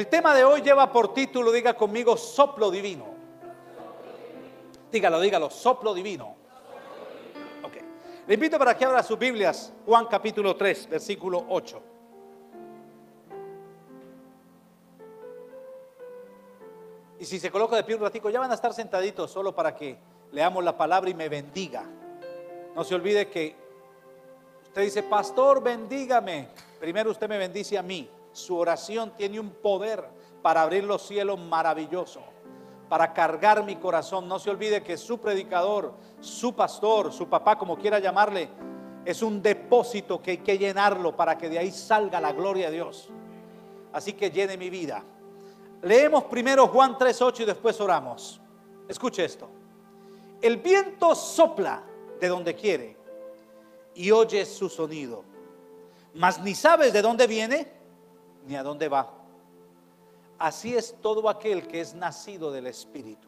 El tema de hoy lleva por título, diga conmigo, soplo divino. Dígalo, soplo divino. Ok. Le invito para que abra sus Biblias, Juan capítulo 3, versículo 8. Y si se coloca de pie un ratico, ya van a estar sentaditos solo para que leamos la palabra y me bendiga. No se olvide que usted dice, pastor, bendígame. Primero usted me bendice a mí. Su oración tiene un poder para abrir los cielos maravilloso, para cargar mi corazón. No se olvide que su predicador, su pastor, su papá, como quiera llamarle, es un depósito que hay que llenarlo para que de ahí salga la gloria de Dios. Así que llene mi vida. Leemos primero Juan 3:8 y después oramos. Escuche esto. El viento sopla de donde quiere y oyes su sonido, mas ni sabes de dónde viene ni a dónde va. Así es todo aquel que es nacido del Espíritu.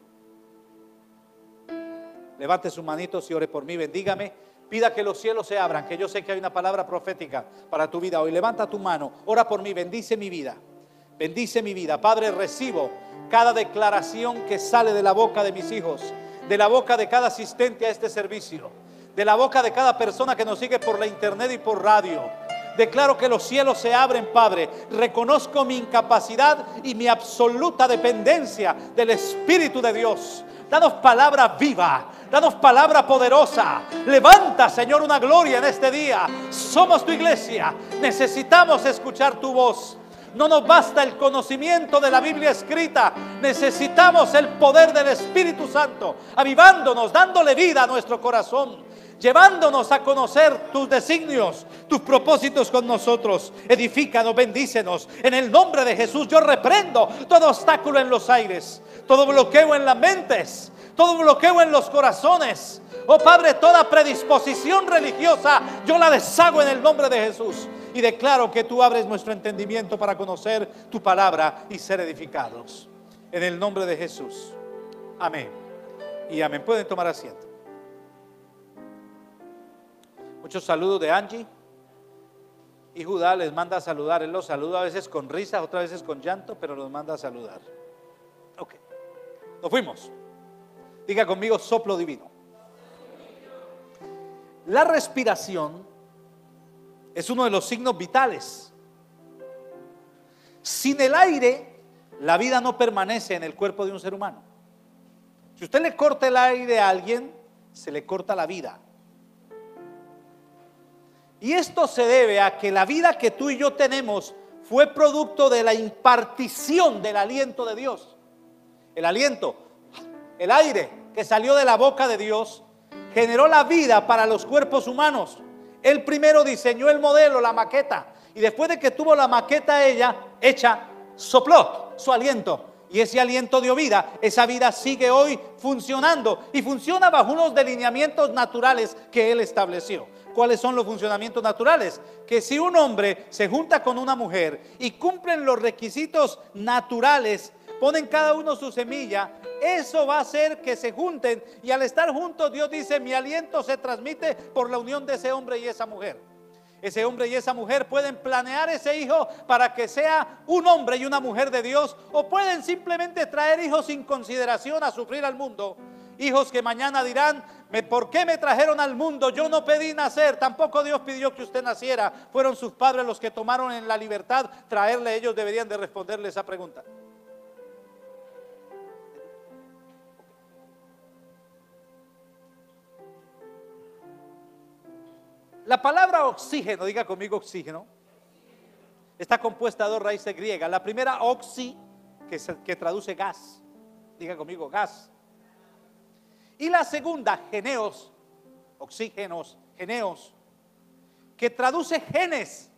Levante sus manitos y ore por mí, bendígame. Pida que los cielos se abran, que yo sé que hay una palabra profética para tu vida hoy. Levanta tu mano, ora por mí, bendice mi vida. Bendice mi vida. Padre, recibo cada declaración que sale de la boca de mis hijos, de la boca de cada asistente a este servicio, de la boca de cada persona que nos sigue por la internet y por radio. Declaro que los cielos se abren, Padre. Reconozco mi incapacidad y mi absoluta dependencia del Espíritu de Dios. Danos palabra viva, danos palabra poderosa. Levanta, Señor, una gloria en este día. Somos tu iglesia, necesitamos escuchar tu voz. No nos basta el conocimiento de la Biblia escrita, necesitamos el poder del Espíritu Santo, avivándonos, dándole vida a nuestro corazón, llevándonos a conocer tus designios, tus propósitos con nosotros. Edifícanos, bendícenos. En el nombre de Jesús yo reprendo todo obstáculo en los aires, todo bloqueo en las mentes, todo bloqueo en los corazones. Oh Padre, toda predisposición religiosa yo la deshago en el nombre de Jesús. Y declaro que tú abres nuestro entendimiento para conocer tu palabra y ser edificados. En el nombre de Jesús. Amén. Y amén. Pueden tomar asiento. Muchos saludos de Angie. Y Judá les manda a saludar. Él los saluda a veces con risa, otras veces con llanto, pero los manda a saludar. Ok. Nos fuimos. Diga conmigo, soplo divino. La respiración es uno de los signos vitales. Sin el aire, la vida no permanece en el cuerpo de un ser humano. Si usted le corta el aire a alguien, se le corta la vida. Y esto se debe a que la vida que tú y yo tenemos fue producto de la impartición del aliento de Dios. El aliento, el aire que salió de la boca de Dios, generó la vida para los cuerpos humanos. Él primero diseñó el modelo, la maqueta, y después de que tuvo la maqueta hecha, sopló su aliento, y ese aliento dio vida. Esa vida sigue hoy funcionando, y funciona bajo unos delineamientos naturales que Él estableció. ¿Cuáles son los funcionamientos naturales? Que si un hombre se junta con una mujer y cumplen los requisitos naturales, ponen cada uno su semilla, eso va a hacer que se junten, y al estar juntos Dios dice, mi aliento se transmite por la unión de ese hombre y esa mujer. Ese hombre y esa mujer pueden planear ese hijo para que sea un hombre y una mujer de Dios, o pueden simplemente traer hijos sin consideración a sufrir al mundo. Hijos que mañana dirán, ¿por qué me trajeron al mundo? Yo no pedí nacer, tampoco Dios pidió que usted naciera. Fueron sus padres los que tomaron en la libertad traerle. Ellos deberían de responderle esa pregunta. La palabra oxígeno, diga conmigo oxígeno, está compuesta de dos raíces griegas. La primera, oxi, que traduce gas. Diga conmigo, gas. Y la segunda, geneos, oxígenos, geneos, que traduce genes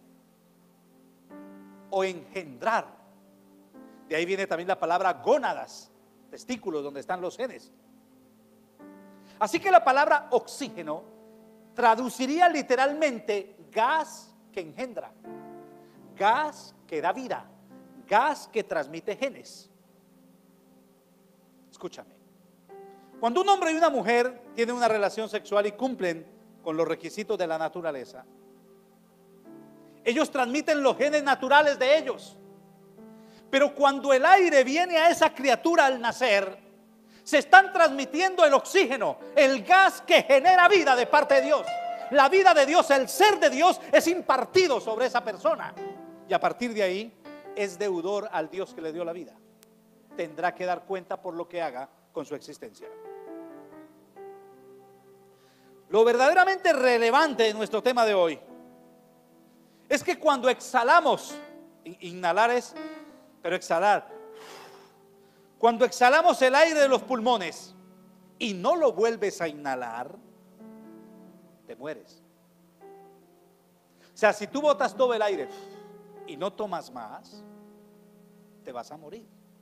o engendrar. De ahí viene también la palabra gónadas, testículos, donde están los genes. Así que la palabra oxígeno traduciría literalmente gas que engendra, gas que da vida, gas que transmite genes. Escúchame. Cuando un hombre y una mujer tienen una relación sexual y cumplen con los requisitos de la naturaleza, ellos transmiten los genes naturales de ellos. Pero cuando el aire viene a esa criatura al nacer, se están transmitiendo el oxígeno, el gas que genera vida de parte de Dios. La vida de Dios, el ser de Dios es impartido sobre esa persona. Y a partir de ahí es deudor al Dios que le dio la vida. Tendrá que dar cuenta por lo que haga con su existencia. Lo verdaderamente relevante de nuestro tema de hoy es que cuando exhalamos, inhalar es, pero exhalar, cuando exhalamos el aire de los pulmones y no lo vuelves a inhalar, te mueres. O sea, si tú botas todo el aire y no tomas más, te vas a morir.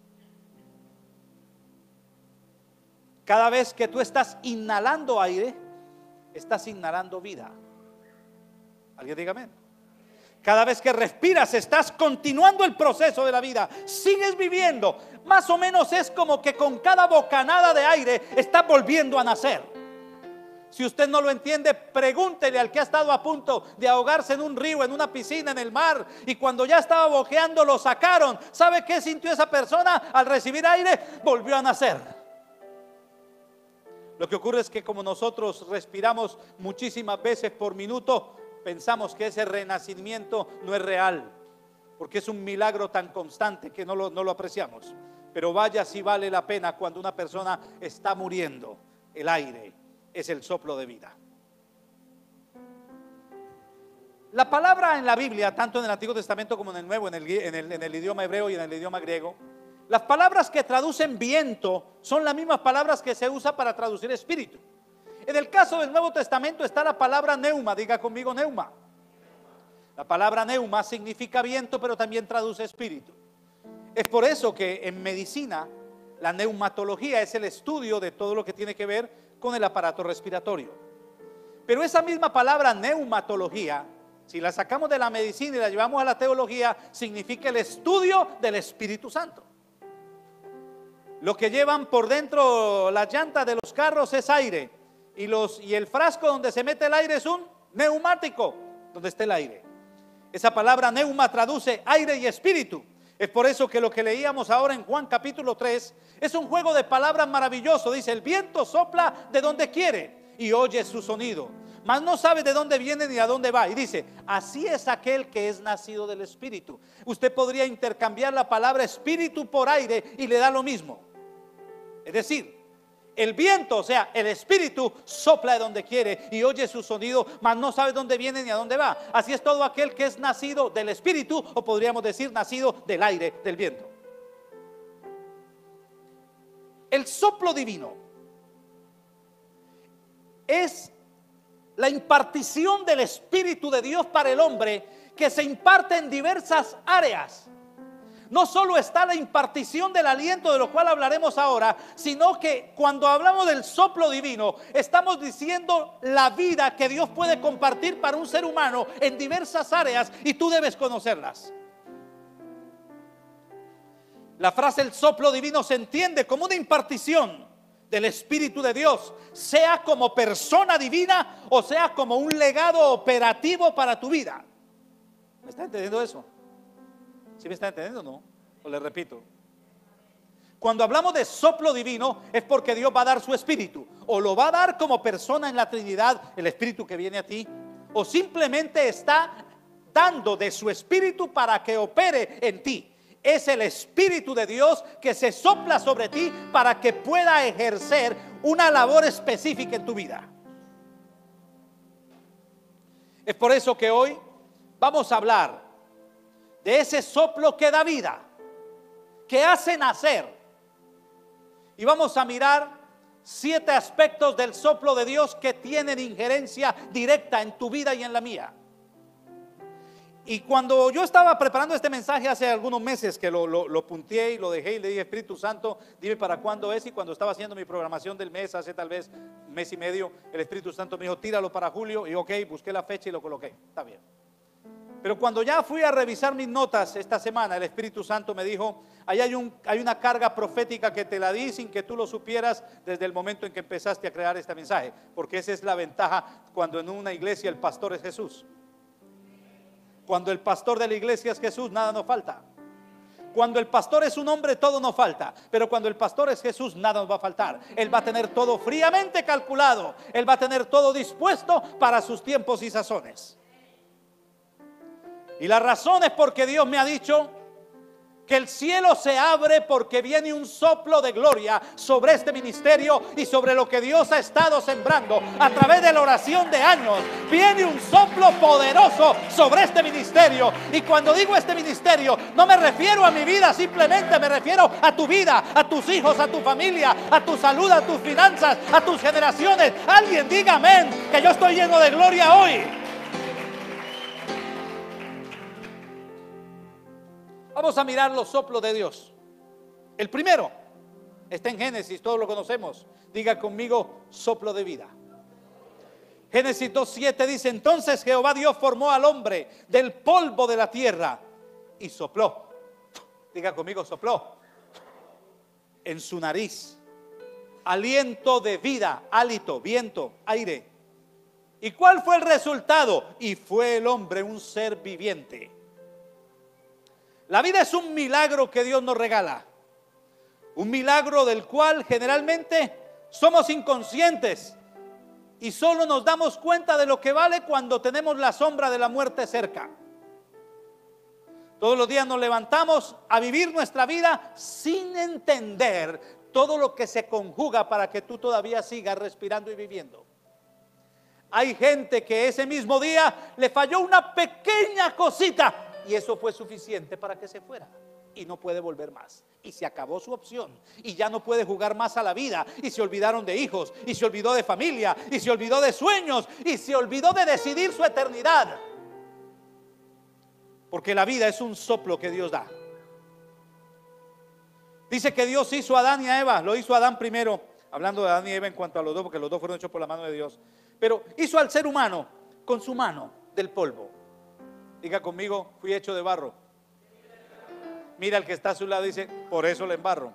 Cada vez que tú estás inhalando aire, estás inhalando vida. ¿Alguien diga amén? Cada vez que respiras, estás continuando el proceso de la vida. Sigues viviendo. Más o menos es como que con cada bocanada de aire estás volviendo a nacer. Si usted no lo entiende, pregúntele al que ha estado a punto de ahogarse en un río, en una piscina, en el mar, y cuando ya estaba bojeando lo sacaron. ¿Sabe qué sintió esa persona al recibir aire? Volvió a nacer. Lo que ocurre es que como nosotros respiramos muchísimas veces por minuto, pensamos que ese renacimiento no es real, porque es un milagro tan constante que no lo apreciamos. Pero vaya si vale la pena cuando una persona está muriendo. El aire es el soplo de vida. La palabra en la Biblia, tanto en el Antiguo Testamento como en el Nuevo, en el idioma hebreo y en el idioma griego, las palabras que traducen viento son las mismas palabras que se usa para traducir espíritu. En el caso del Nuevo Testamento está la palabra neuma. Diga conmigo neuma. La palabra neuma significa viento, pero también traduce espíritu. Es por eso que en medicina la neumatología es el estudio de todo lo que tiene que ver con el aparato respiratorio. Pero esa misma palabra neumatología, si la sacamos de la medicina y la llevamos a la teología, significa el estudio del Espíritu Santo. Lo que llevan por dentro las llantas de los carros es aire, y el frasco donde se mete el aire es un neumático, donde está el aire. Esa palabra neuma traduce aire y espíritu. Es por eso que lo que leíamos ahora en Juan capítulo 3 es un juego de palabras maravilloso. Dice: el viento sopla de donde quiere y oye su sonido, mas no sabe de dónde viene ni a dónde va. Y dice: así es aquel que es nacido del Espíritu. Usted podría intercambiar la palabra espíritu por aire y le da lo mismo. Es decir, el viento, o sea, el espíritu sopla de donde quiere y oye su sonido, mas no sabe dónde viene ni a dónde va. Así es todo aquel que es nacido del espíritu, o podríamos decir nacido del aire, del viento. El soplo divino es la impartición del Espíritu de Dios para el hombre, que se imparte en diversas áreas. No solo está la impartición del aliento, de lo cual hablaremos ahora, sino que cuando hablamos del soplo divino, estamos diciendo la vida que Dios puede compartir para un ser humano en diversas áreas, y tú debes conocerlas. La frase el soplo divino se entiende como una impartición del Espíritu de Dios, sea como persona divina o sea como un legado operativo para tu vida. ¿Me está entendiendo eso? ¿Sí me está entendiendo o no? O le repito. Cuando hablamos de soplo divino es porque Dios va a dar su espíritu, o lo va a dar como persona en la Trinidad, el espíritu que viene a ti, o simplemente está dando de su espíritu para que opere en ti. Es el Espíritu de Dios que se sopla sobre ti para que pueda ejercer una labor específica en tu vida. Es por eso que hoy vamos a hablar de ese soplo que da vida, que hace nacer. Y vamos a mirar 7 aspectos del soplo de Dios que tienen injerencia directa en tu vida y en la mía. Y cuando yo estaba preparando este mensaje hace algunos meses, que lo punteé y lo dejé y le dije: Espíritu Santo, dime para cuándo es. Y cuando estaba haciendo mi programación del mes, hace tal vez un mes y medio, el Espíritu Santo me dijo: tíralo para julio. Y ok, busqué la fecha y lo coloqué. Está bien. Pero cuando ya fui a revisar mis notas esta semana, el Espíritu Santo me dijo: ahí hay una carga profética que te la di sin que tú lo supieras desde el momento en que empezaste a crear este mensaje. Porque esa es la ventaja cuando en una iglesia el pastor es Jesús. Cuando el pastor de la iglesia es Jesús, nada nos falta. Cuando el pastor es un hombre, todo nos falta. Pero cuando el pastor es Jesús, nada nos va a faltar. Él va a tener todo fríamente calculado. Él va a tener todo dispuesto para sus tiempos y sazones. Y la razón es porque Dios me ha dicho que el cielo se abre porque viene un soplo de gloria sobre este ministerio y sobre lo que Dios ha estado sembrando a través de la oración de años. Viene un soplo poderoso sobre este ministerio. Y cuando digo este ministerio, no me refiero a mi vida, simplemente me refiero a tu vida, a tus hijos, a tu familia, a tu salud, a tus finanzas, a tus generaciones. Alguien diga amén, que yo estoy lleno de gloria hoy. Vamos a mirar los soplos de Dios. El primero está en Génesis, todos lo conocemos. Diga conmigo, soplo de vida. Génesis 2:7 dice: entonces Jehová Dios formó al hombre del polvo de la tierra y sopló. Diga conmigo, sopló en su nariz aliento de vida, hálito, viento, aire. ¿Y cuál fue el resultado? Y fue el hombre un ser viviente. La vida es un milagro que Dios nos regala. Un milagro del cual generalmente somos inconscientes y solo nos damos cuenta de lo que vale cuando tenemos la sombra de la muerte cerca. Todos los días nos levantamos a vivir nuestra vida sin entender todo lo que se conjuga para que tú todavía sigas respirando y viviendo. Hay gente que ese mismo día le falló una pequeña cosita y eso fue suficiente para que se fuera y no puede volver más. Y se acabó su opción y ya no puede jugar más a la vida. Y se olvidaron de hijos, y se olvidó de familia, y se olvidó de sueños, y se olvidó de decidir su eternidad. Porque la vida es un soplo que Dios da. Dice que Dios hizo a Adán y a Eva. Lo hizo a Adán primero, hablando de Adán y Eva en cuanto a los dos, porque los dos fueron hechos por la mano de Dios. Pero hizo al ser humano con su mano del polvo. Diga conmigo, fui hecho de barro. Mira al que está a su lado y dice, por eso le embarro.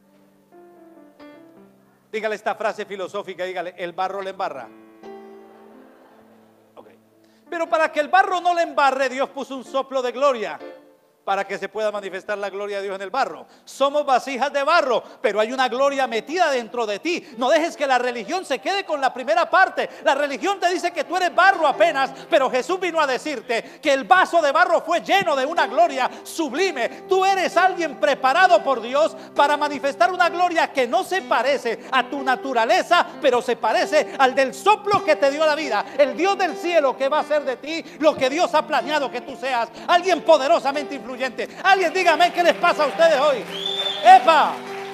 Dígale esta frase filosófica, dígale, el barro le embarra. Okay. Pero para que el barro no le embarre, Dios puso un soplo de gloria para que se pueda manifestar la gloria de Dios en el barro. Somos vasijas de barro, pero hay una gloria metida dentro de ti. No dejes que la religión se quede con la primera parte. La religión te dice que tú eres barro apenas, pero Jesús vino a decirte que el vaso de barro fue lleno de una gloria sublime. Tú eres alguien preparado por Dios para manifestar una gloria que no se parece a tu naturaleza, pero se parece al del soplo que te dio la vida. El Dios del cielo que va a hacer de ti lo que Dios ha planeado que tú seas. Alguien poderosamente influyente. Alguien dígame qué les pasa a ustedes hoy. ¡Epa!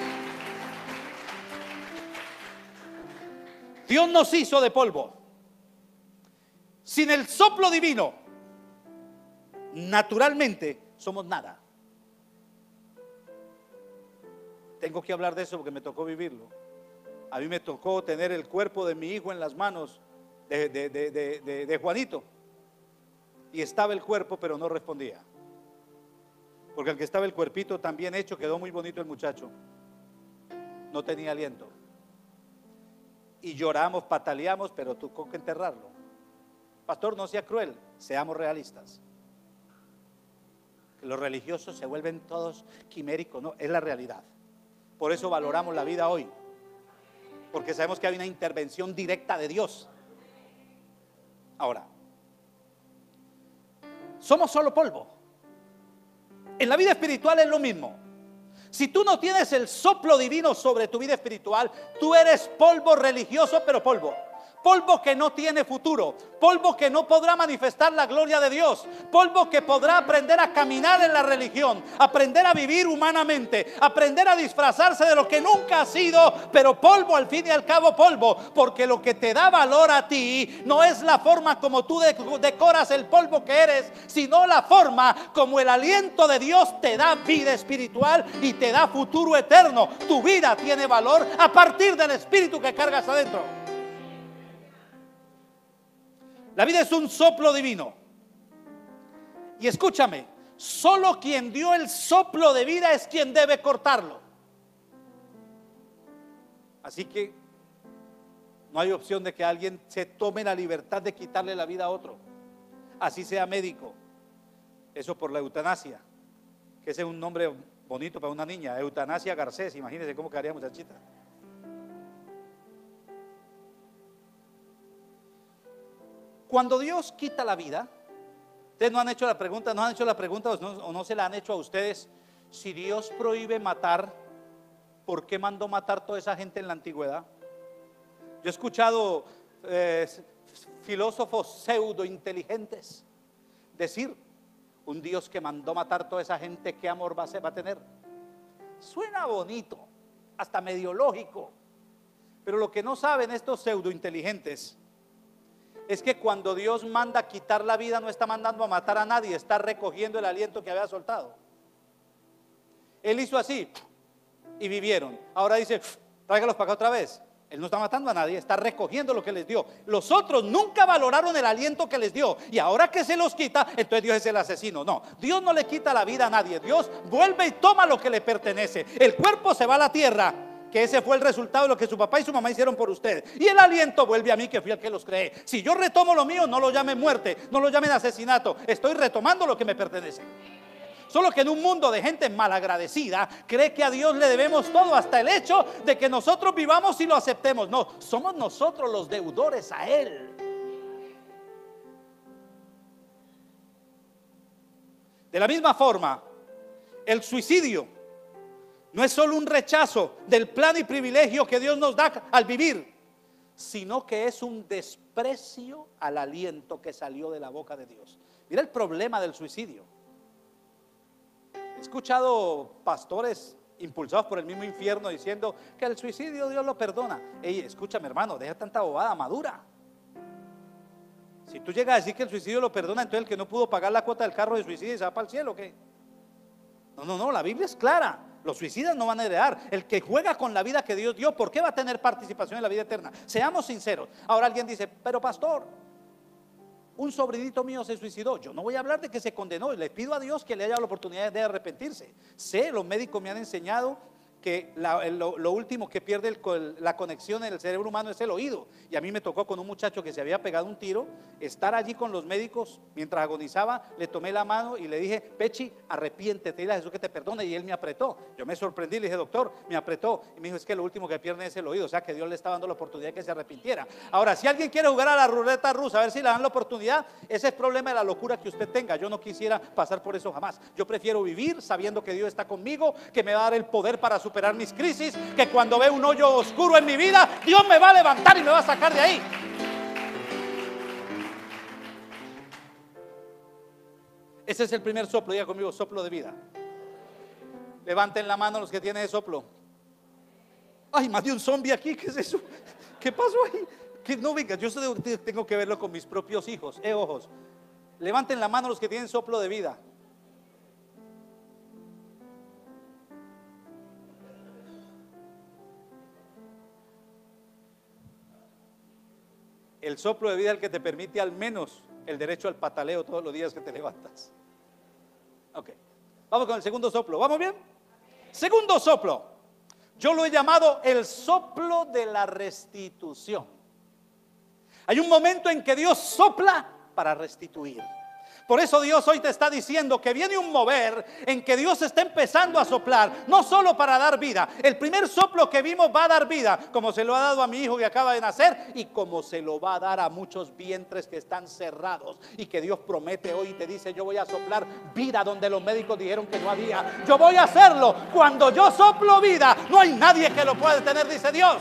Dios nos hizo de polvo. Sin el soplo divino, naturalmente somos nada. Tengo que hablar de eso porque me tocó vivirlo. A mí me tocó tener el cuerpo de mi hijo en las manos de Juanito. Y estaba el cuerpo, pero no respondía. Porque aunque estaba el cuerpito tan bien hecho, quedó muy bonito el muchacho, no tenía aliento. Y lloramos, pataleamos, pero tocó que enterrarlo. Pastor, no sea cruel, seamos realistas. Que los religiosos se vuelven todos quiméricos, no, es la realidad. Por eso valoramos la vida hoy, porque sabemos que hay una intervención directa de Dios. Ahora, somos solo polvo. En la vida espiritual es lo mismo. Si tú no tienes el soplo divino sobre tu vida espiritual, tú eres polvo religioso, pero polvo. Polvo que no tiene futuro, polvo que no podrá manifestar la gloria de Dios, polvo que podrá aprender a caminar en la religión, aprender a vivir humanamente, aprender a disfrazarse de lo que nunca ha sido, pero polvo, al fin y al cabo polvo, porque lo que te da valor a ti no es la forma como tú decoras el polvo que eres, sino la forma como el aliento de Dios te da vida espiritual y te da futuro eterno. Tu vida tiene valor a partir del espíritu que cargas adentro. La vida es un soplo divino. Y escúchame, solo quien dio el soplo de vida es quien debe cortarlo. Así que no hay opción de que alguien se tome la libertad de quitarle la vida a otro, así sea médico. Eso por la eutanasia, que ese es un nombre Bonito para una niña, Eutanasia Garcés, imagínense cómo quedaría muchachita. Cuando Dios quita la vida, ustedes no han hecho la pregunta, o no se la han hecho a ustedes. Si Dios prohíbe matar, ¿por qué mandó matar toda esa gente en la antigüedad? Yo he escuchado filósofos pseudo inteligentes decir: un Dios que mandó matar toda esa gente, ¿qué amor va a tener? Suena bonito, hasta medio lógico, pero lo que no saben estos pseudo inteligentes es que cuando Dios manda quitar la vida, no está mandando a matar a nadie, está recogiendo el aliento que había soltado. Él hizo así y vivieron. Ahora dice: tráigalos para acá otra vez. Él no está matando a nadie, está recogiendo lo que les dio. Los otros nunca valoraron el aliento que les dio, y ahora que se los quita, entonces Dios es el asesino. No, Dios no le quita la vida a nadie. Dios vuelve y toma lo que le pertenece. El cuerpo se va a la tierra, que ese fue el resultado de lo que su papá y su mamá hicieron por ustedes, y el aliento vuelve a mí, que fui el que los creé. Si yo retomo lo mío, no lo llamen muerte, no lo llamen asesinato, estoy retomando lo que me pertenece. Solo que en un mundo de gente malagradecida cree que a Dios le debemos todo, hasta el hecho de que nosotros vivamos y lo aceptemos. No, somos nosotros los deudores a Él. De la misma forma, el suicidio no es solo un rechazo del plan y privilegio que Dios nos da al vivir, sino que es un desprecio al aliento que salió de la boca de Dios. Mira el problema del suicidio. He escuchado pastores impulsados por el mismo infierno diciendo que el suicidio Dios lo perdona. Ey, escúchame, hermano, deja tanta bobada, madura. Si tú llegas a decir que el suicidio lo perdona, entonces el que no pudo pagar la cuota del carro de suicidio se va para el cielo, ¿qué? No, la Biblia es clara. Los suicidas no van a heredar. El que juega con la vida que Dios dio, ¿por qué va a tener participación en la vida eterna? Seamos sinceros. Ahora alguien dice: pero pastor, un sobrinito mío se suicidó. Yo no voy a hablar de que se condenó, le pido a Dios que le haya la oportunidad de arrepentirse. Los médicos me han enseñado que lo último que pierde la conexión en el cerebro humano es el oído. Y a mí me tocó con un muchacho que se había pegado un tiro, estar allí con los médicos mientras agonizaba. Le tomé la mano y le dije: Pechi, arrepiéntete, dile a Jesús que te perdone. Y él me apretó. Yo me sorprendí, le dije: doctor, me apretó. Y me dijo: es que lo último que pierde es el oído. O sea que Dios le está dando la oportunidad de que se arrepintiera. Ahora, si alguien quiere jugar a la ruleta rusa a ver si le dan la oportunidad, ese es problema de la locura que usted tenga. Yo no quisiera pasar por eso jamás. Yo prefiero vivir sabiendo que Dios está conmigo, que me va a dar el poder para superar mis crisis, que cuando ve un hoyo oscuro en mi vida, Dios me va a levantar y me va a sacar de ahí. Ese es el primer soplo. Diga conmigo: soplo de vida. Levanten la mano los que tienen ese soplo. Ay, más de un zombie aquí, ¿qué es eso? ¿Qué pasó ahí? Que no, venga, yo tengo que verlo con mis propios hijos, ojos. Levanten la mano los que tienen soplo de vida. El soplo de vida es el que te permite al menos el derecho al pataleo todos los días que te levantas. Ok, vamos con el segundo soplo. ¿Vamos bien? Segundo soplo. Yo lo he llamado el soplo de la restitución. Hay un momento en que Dios sopla para restituir. Por eso Dios hoy te está diciendo que viene un mover en que Dios está empezando a soplar, no solo para dar vida. El primer soplo que vimos va a dar vida, como se lo ha dado a mi hijo que acaba de nacer, y como se lo va a dar a muchos vientres que están cerrados, y que Dios promete hoy y te dice: yo voy a soplar vida donde los médicos dijeron que no había. Yo voy a hacerlo. Cuando yo soplo vida, no hay nadie que lo pueda detener, dice Dios.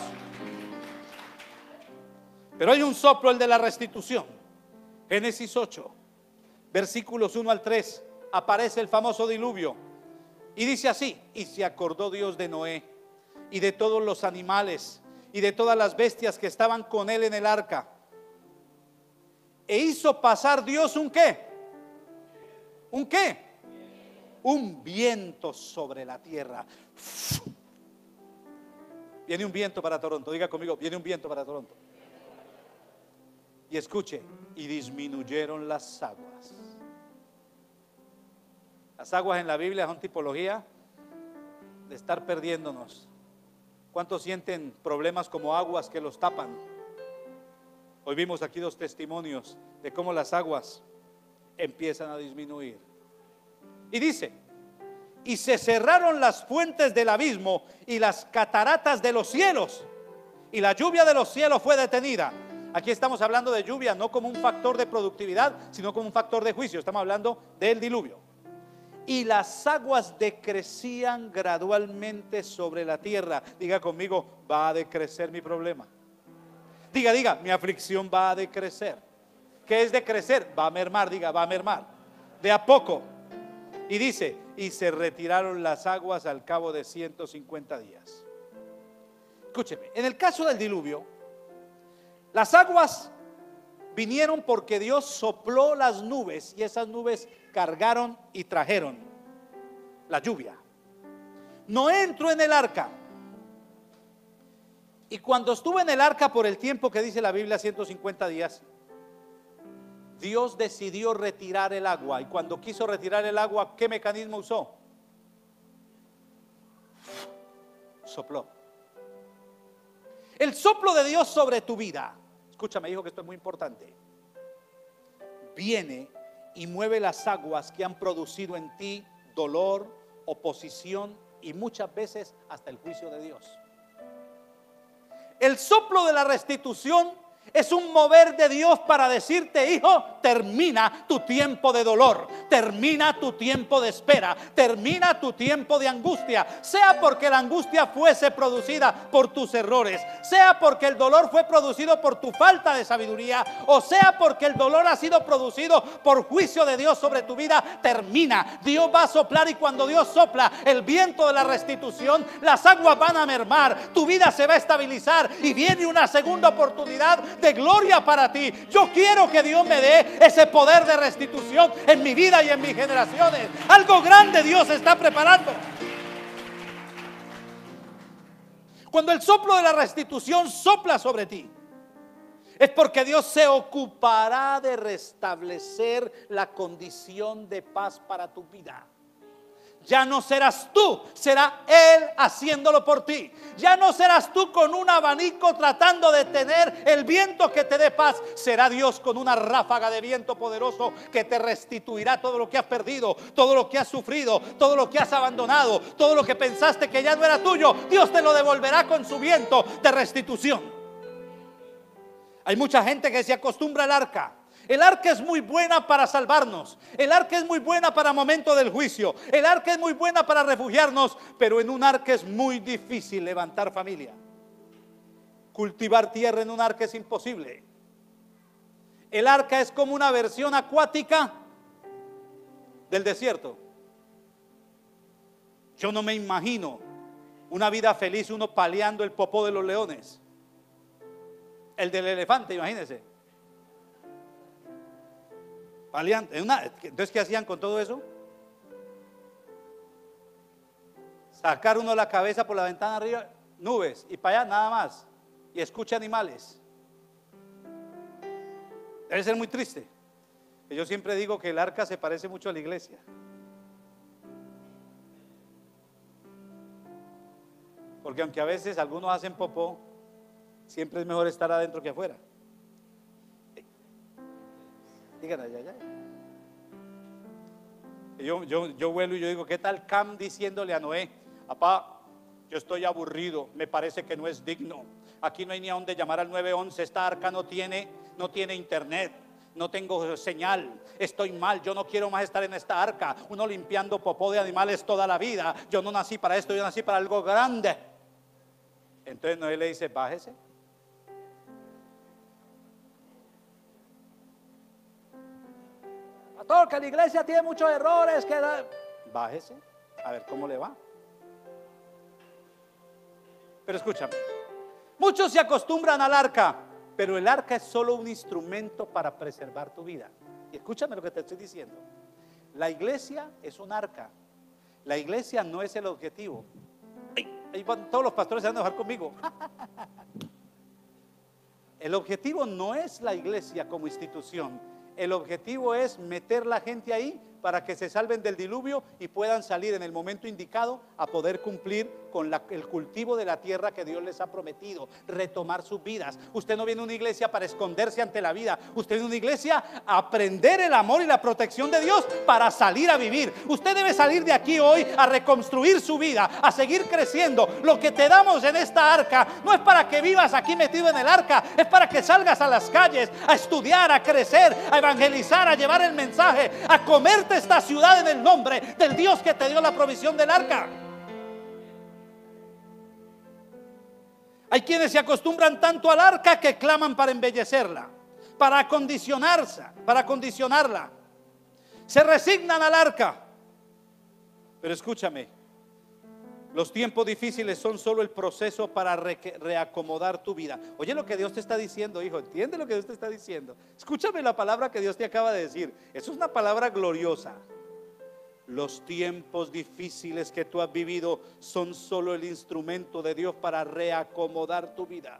Pero hay un soplo, el de la restitución. Génesis 8, versículos 1 al 3, aparece el famoso diluvio y dice así: y se acordó Dios de Noé y de todos los animales y de todas las bestias que estaban con él en el arca, e hizo pasar Dios un ¿qué? ¿Un qué? Un viento sobre la tierra. Viene un viento para Toronto. Diga conmigo: viene un viento para Toronto. Y escuche: y disminuyeron las aguas. Las aguas en la Biblia son tipología de estar perdiéndonos. ¿Cuántos sienten problemas como aguas que los tapan? Hoy vimos aquí 2 testimonios de cómo las aguas empiezan a disminuir. Y dice: y se cerraron las fuentes del abismo y las cataratas de los cielos, y la lluvia de los cielos fue detenida. Aquí estamos hablando de lluvia no como un factor de productividad, sino como un factor de juicio. Estamos hablando del diluvio. Y las aguas decrecían gradualmente sobre la tierra. Diga conmigo, va a decrecer mi problema. Diga, mi aflicción va a decrecer. ¿Qué es decrecer? Va a mermar, diga, va a mermar. De a poco. Y dice, y se retiraron las aguas al cabo de 150 días. Escúcheme, en el caso del diluvio, las aguas vinieron porque Dios sopló las nubes y esas nubes cargaron y trajeron la lluvia. Noé entró en el arca, y cuando estuvo en el arca por el tiempo que dice la Biblia, 150 días, Dios decidió retirar el agua. Y cuando quiso retirar el agua, ¿qué mecanismo usó? Sopló. El soplo de Dios sobre tu vida, escúchame hijo, que esto es muy importante, viene y mueve las aguas que han producido en ti dolor, oposición y muchas veces hasta el juicio de Dios. El soplo de la restitución es un mover de Dios para decirte, hijo, termina tu tiempo de dolor, termina tu tiempo de espera, termina tu tiempo de angustia, sea porque la angustia fuese producida por tus errores, sea porque el dolor fue producido por tu falta de sabiduría, o sea porque el dolor ha sido producido por juicio de Dios sobre tu vida. Termina, Dios va a soplar, y cuando Dios sopla el viento de la restitución, las aguas van a mermar, tu vida se va a estabilizar y viene una segunda oportunidad de gloria para ti. Yo quiero que Dios me dé ese poder de restitución en mi vida y en mis generaciones. Algo grande Dios está preparando. Cuando el soplo de la restitución sopla sobre ti, es porque Dios se ocupará de restablecer la condición de paz para tu vida. Ya no serás tú, será Él haciéndolo por ti. Ya no serás tú con un abanico tratando de tener el viento que te dé paz. Será Dios con una ráfaga de viento poderoso que te restituirá todo lo que has perdido, todo lo que has sufrido, todo lo que has abandonado, todo lo que pensaste que ya no era tuyo. Dios te lo devolverá con su viento de restitución. Hay mucha gente que se acostumbra al arca. El arca es muy buena para salvarnos. El arca es muy buena para momentos del juicio. El arca es muy buena para refugiarnos. Pero en un arca es muy difícil levantar familia. Cultivar tierra en un arca es imposible. El arca es como una versión acuática del desierto. Yo no me imagino una vida feliz uno paleando el popó de los leones. El del elefante, imagínense. Entonces, ¿qué hacían con todo eso? Sacar uno la cabeza por la ventana arriba, nubes, y para allá nada más, y escucha animales. Debe ser muy triste. Yo siempre digo que el arca se parece mucho a la iglesia. Porque aunque a veces algunos hacen popó, siempre es mejor estar adentro que afuera. Díganle, yo vuelo y yo digo, ¿qué tal Cam diciéndole a Noé? Papá, yo estoy aburrido, me parece que no es digno. Aquí no hay ni a dónde llamar al 911. Esta arca no tiene internet, no tengo señal, estoy mal, yo no quiero más estar en esta arca. Uno limpiando popó de animales toda la vida. Yo no nací para esto, yo nací para algo grande. Entonces Noé le dice, bájese. Pastor, que la iglesia tiene muchos errores, bájese, a ver cómo le va. Pero escúchame, muchos se acostumbran al arca, pero el arca es solo un instrumento para preservar tu vida. Y escúchame lo que te estoy diciendo. La iglesia es un arca. La iglesia no es el objetivo. Ahí van todos los pastores se van a enojar conmigo. El objetivo no es la iglesia como institución. El objetivo es meter la gente ahí para que se salven del diluvio y puedan salir en el momento indicado a poder cumplir con el cultivo de la tierra que Dios les ha prometido, retomar sus vidas. Usted no viene a una iglesia para esconderse ante la vida, usted viene a una iglesia a aprender el amor y la protección de Dios para salir a vivir. Usted debe salir de aquí hoy a reconstruir su vida, a seguir creciendo. Lo que te damos en esta arca no es para que vivas aquí metido en el arca, es para que salgas a las calles a estudiar, a crecer, a evangelizar, a llevar el mensaje, a comerte esta ciudad en el nombre del Dios que te dio la provisión del arca. Hay quienes se acostumbran tanto al arca que claman para embellecerla, para acondicionarla. Se resignan al arca. Pero escúchame, los tiempos difíciles son solo el proceso para reacomodar tu vida. Oye lo que Dios te está diciendo, hijo, entiende lo que Dios te está diciendo. Escúchame la palabra que Dios te acaba de decir. Eso es una palabra gloriosa. Los tiempos difíciles que tú has vivido son solo el instrumento de Dios para reacomodar tu vida.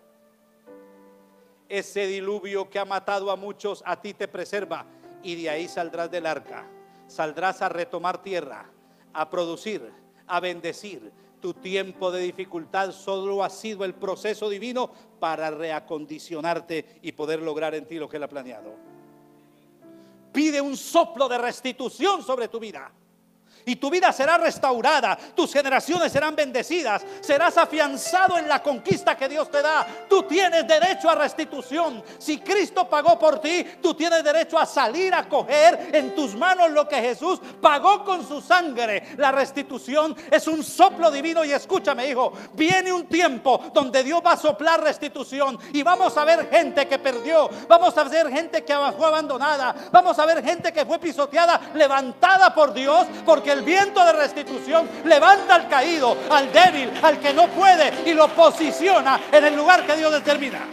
Ese diluvio que ha matado a muchos, a ti te preserva, y de ahí saldrás del arca. Saldrás a retomar tierra, a producir, a bendecir. Tu tiempo de dificultad solo ha sido el proceso divino para reacondicionarte y poder lograr en ti lo que Él ha planeado. Pide un soplo de restitución sobre tu vida, y tu vida será restaurada, tus generaciones serán bendecidas, serás afianzado en la conquista que Dios te da. Tú tienes derecho a restitución. Si Cristo pagó por ti, tú tienes derecho a salir a coger en tus manos lo que Jesús pagó con su sangre. La restitución es un soplo divino. Y escúchame, hijo, viene un tiempo donde Dios va a soplar restitución, y vamos a ver gente que perdió, vamos a ver gente que fue abandonada, vamos a ver gente que fue pisoteada, levantada por Dios, porque el viento de restitución levanta al caído, al débil, al que no puede, y lo posiciona en el lugar que Dios determina.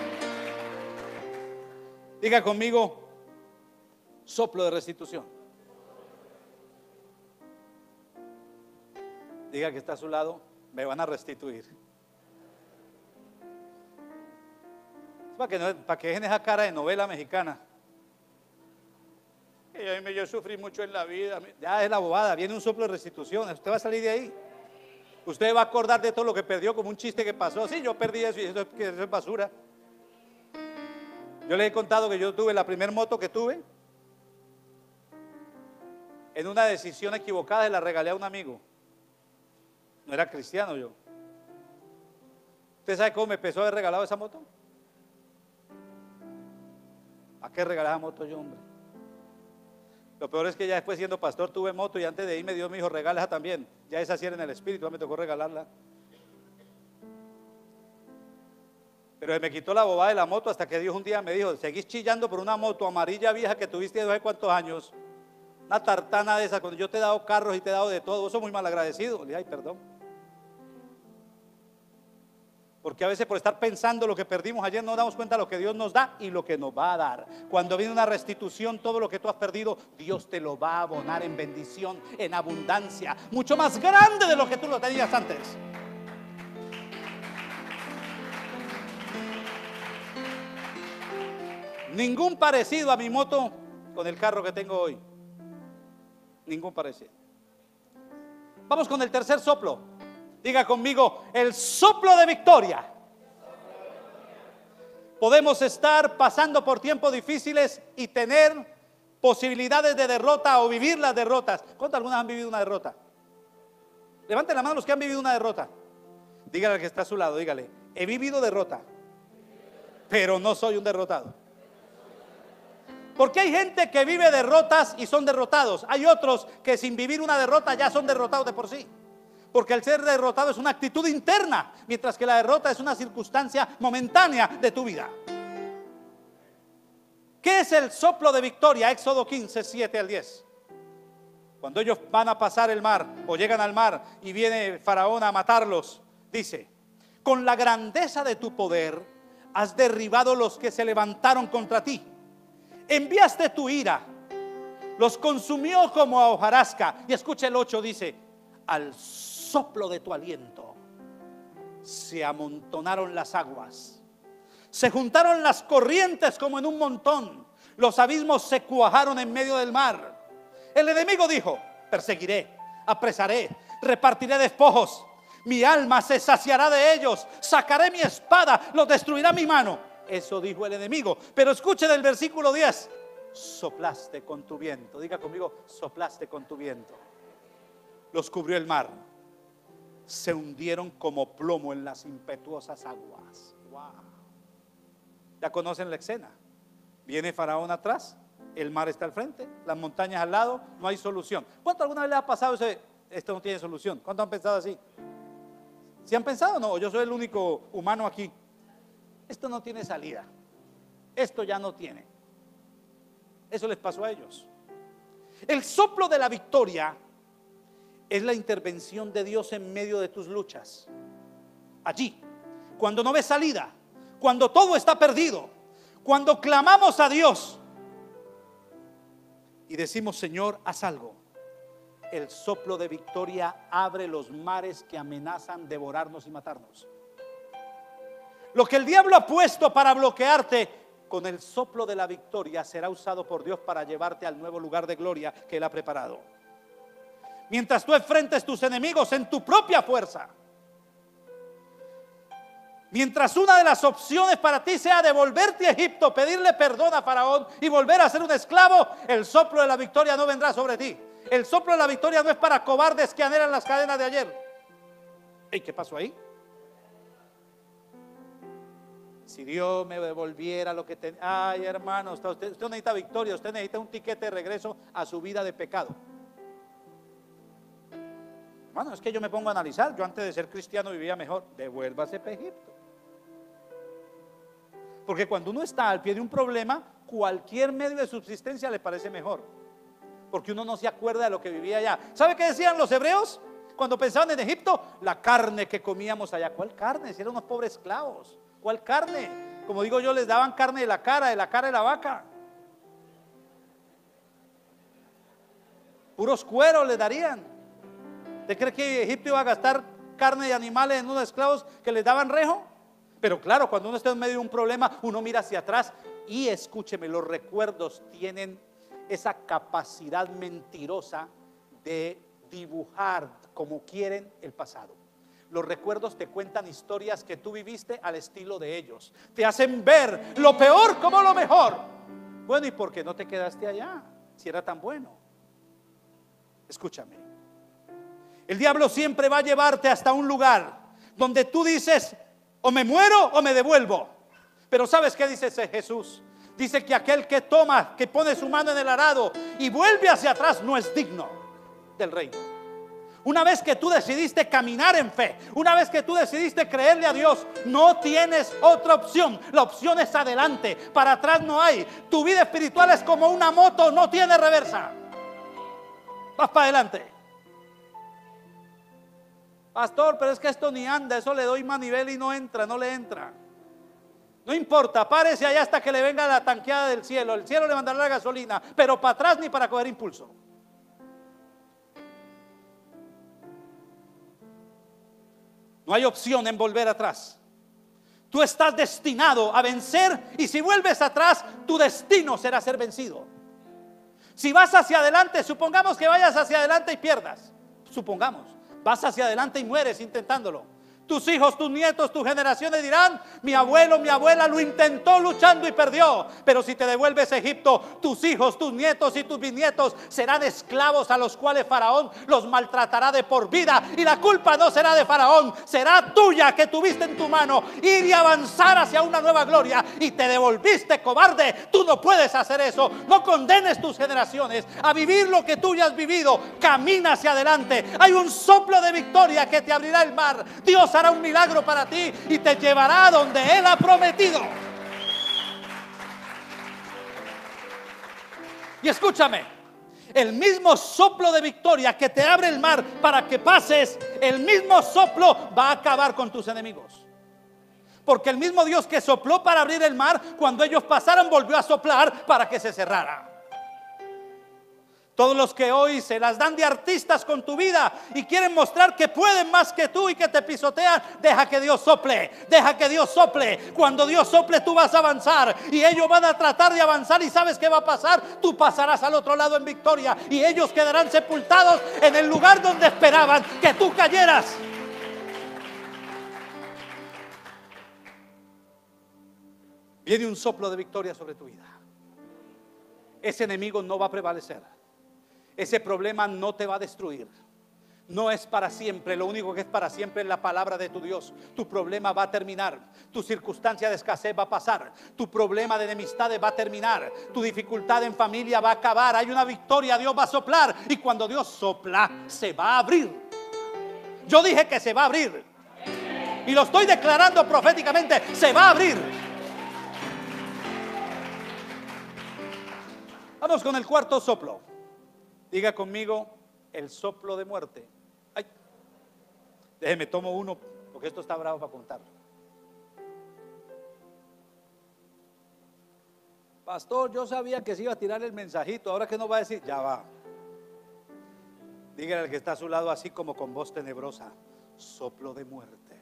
Diga conmigo: soplo de restitución. Diga que está a su lado: me van a restituir. Para que dejen esa cara de novela mexicana. Yo sufrí mucho en la vida. Ya es la bobada. Viene un soplo de restitución. Usted va a salir de ahí. Usted va a acordar de todo lo que perdió, como un chiste que pasó. Sí, yo perdí eso, y eso es basura. Yo les he contado que yo tuve la primer moto que tuve. En una decisión equivocada se la regalé a un amigo. No era cristiano yo. ¿Usted sabe cómo me empezó a haber regalado esa moto? ¿A qué regalaba moto yo, hombre? Lo peor es que ya después, siendo pastor, tuve moto, y antes de irme Dios me dijo: regálala también. Ya esa sí era en el espíritu, me tocó regalarla. Pero me quitó la bobada de la moto, hasta que Dios un día me dijo: seguís chillando por una moto amarilla vieja que tuviste no sé cuántos años, una tartana de esas, cuando yo te he dado carros y te he dado de todo. Vos sos muy mal agradecido. Le dije: ay, perdón. Porque a veces, por estar pensando lo que perdimos ayer, no damos cuenta de lo que Dios nos da y lo que nos va a dar. Cuando viene una restitución, todo lo que tú has perdido, Dios te lo va a abonar en bendición, en abundancia, mucho más grande de lo que tú lo tenías antes. Ningún parecido a mi moto con el carro que tengo hoy. Ningún parecido. Vamos con el tercer soplo. Diga conmigo: el soplo de victoria. Podemos estar pasando por tiempos difíciles y tener posibilidades de derrota o vivir las derrotas. ¿Cuántos algunas han vivido una derrota? Levanten la mano los que han vivido una derrota. Dígale al que está a su lado, dígale: he vivido derrota, pero no soy un derrotado. Porque hay gente que vive derrotas y son derrotados. Hay otros que sin vivir una derrota ya son derrotados de por sí. Porque el ser derrotado es una actitud interna, mientras que la derrota es una circunstancia momentánea de tu vida. ¿Qué es el soplo de victoria? Éxodo 15, 7 al 10. Cuando ellos van a pasar el mar, o llegan al mar, y viene Faraón a matarlos, dice: con la grandeza de tu poder has derribado los que se levantaron contra ti. Enviaste tu ira, los consumió como a hojarasca. Y escucha el 8, dice: al soplo de tu aliento se amontonaron las aguas, se juntaron las corrientes como en un montón, los abismos se cuajaron en medio del mar. El enemigo dijo: perseguiré, apresaré, repartiré despojos, mi alma se saciará de ellos, sacaré mi espada, los destruirá mi mano. Eso dijo el enemigo. Pero escuchen el versículo 10: soplaste con tu viento. Diga conmigo: soplaste con tu viento. Los cubrió el mar, se hundieron como plomo en las impetuosas aguas. Wow. Ya conocen la escena. Viene Faraón atrás, el mar está al frente, las montañas al lado, no hay solución. ¿Cuánto alguna vez le ha pasado ese: esto no tiene solución? ¿Cuánto han pensado así? ¿Sí han pensado? No, yo soy el único humano aquí. Esto no tiene salida, esto ya no tiene. Eso les pasó a ellos. El soplo de la victoria es la intervención de Dios en medio de tus luchas. Allí, cuando no ves salida, cuando todo está perdido, cuando clamamos a Dios y decimos: Señor, haz algo, el soplo de victoria abre los mares que amenazan devorarnos y matarnos. Lo que el diablo ha puesto para bloquearte, con el soplo de la victoria será usado por Dios para llevarte al nuevo lugar de gloria que Él ha preparado. Mientras tú enfrentes tus enemigos en tu propia fuerza, mientras una de las opciones para ti sea devolverte a Egipto, pedirle perdón a Faraón y volver a ser un esclavo, el soplo de la victoria no vendrá sobre ti. El soplo de la victoria no es para cobardes que anhelan las cadenas de ayer. ¿Y qué pasó ahí? Si Dios me devolviera lo que tenía. Ay, hermano, usted no necesita victoria, usted necesita un tiquete de regreso a su vida de pecado. Hermano, es que yo me pongo a analizar. Yo antes de ser cristiano vivía mejor. Devuélvase para Egipto. Porque cuando uno está al pie de un problema, cualquier medio de subsistencia le parece mejor, porque uno no se acuerda de lo que vivía allá. ¿Sabe qué decían los hebreos cuando pensaban en Egipto? La carne que comíamos allá. ¿Cuál carne? Si eran unos pobres esclavos. ¿Cuál carne? Como digo yo, les daban carne de la cara de la vaca. Puros cueros les darían. ¿Usted cree que Egipto iba a gastar carne de animales en unos esclavos que les daban rejo? Pero claro, cuando uno está en medio de un problema, uno mira hacia atrás y escúcheme, los recuerdos tienen esa capacidad mentirosa de dibujar como quieren el pasado. Los recuerdos te cuentan historias que tú viviste al estilo de ellos. Te hacen ver lo peor como lo mejor. Bueno, ¿y por qué no te quedaste allá si era tan bueno? Escúchame. El diablo siempre va a llevarte hasta un lugar donde tú dices: o me muero o me devuelvo. Pero ¿sabes qué dice Jesús? Dice que aquel que toma, que pone su mano en el arado y vuelve hacia atrás, no es digno del reino. Una vez que tú decidiste caminar en fe, una vez que tú decidiste creerle a Dios, no tienes otra opción. La opción es adelante, para atrás no hay. Tu vida espiritual es como una moto, no tiene reversa. Vas para adelante. Pastor, pero es que esto ni anda, eso le doy manivela y no entra, no le entra. No importa, párese allá hasta que le venga la tanqueada del cielo. El cielo le mandará la gasolina, pero para atrás ni para coger impulso. No hay opción en volver atrás. Tú estás destinado a vencer, y si vuelves atrás, tu destino será ser vencido. Si vas hacia adelante, supongamos que vayas hacia adelante y pierdas. Supongamos, vas hacia adelante y mueres intentándolo. Tus hijos, tus nietos, tus generaciones dirán: mi abuelo, mi abuela lo intentó luchando y perdió. Pero si te devuelves a Egipto, tus hijos, tus nietos y tus bisnietos serán esclavos a los cuales Faraón los maltratará de por vida. Y la culpa no será de Faraón, será tuya, que tuviste en tu mano ir y avanzar hacia una nueva gloria y te devolviste cobarde. Tú no puedes hacer eso. No condenes tus generaciones a vivir lo que tú ya has vivido. Camina hacia adelante. Hay un soplo de victoria que te abrirá el mar. Dios hará un milagro para ti y te llevará a donde Él ha prometido. Y escúchame, el mismo soplo de victoria que te abre el mar para que pases, el mismo soplo va a acabar con tus enemigos. Porque el mismo Dios que sopló para abrir el mar, cuando ellos pasaron, volvió a soplar para que se cerrara. Todos los que hoy se las dan de artistas con tu vida y quieren mostrar que pueden más que tú y que te pisotean, deja que Dios sople, deja que Dios sople. Cuando Dios sople tú vas a avanzar y ellos van a tratar de avanzar, y ¿sabes qué va a pasar? Tú pasarás al otro lado en victoria y ellos quedarán sepultados en el lugar donde esperaban que tú cayeras. Viene un soplo de victoria sobre tu vida. Ese enemigo no va a prevalecer. Ese problema no te va a destruir. No es para siempre. Lo único que es para siempre es la palabra de tu Dios. Tu problema va a terminar. Tu circunstancia de escasez va a pasar. Tu problema de enemistades va a terminar. Tu dificultad en familia va a acabar. Hay una victoria. Dios va a soplar. Y cuando Dios sopla, se va a abrir. Yo dije que se va a abrir. Y lo estoy declarando proféticamente. Se va a abrir. Vamos con el cuarto soplo. Diga conmigo, el soplo de muerte. Ay, déjeme, tomo uno, porque esto está bravo para contar. Pastor, yo sabía que se iba a tirar el mensajito. Ahora que nos va a decir, ya va. Dígale al que está a su lado así como con voz tenebrosa, soplo de muerte.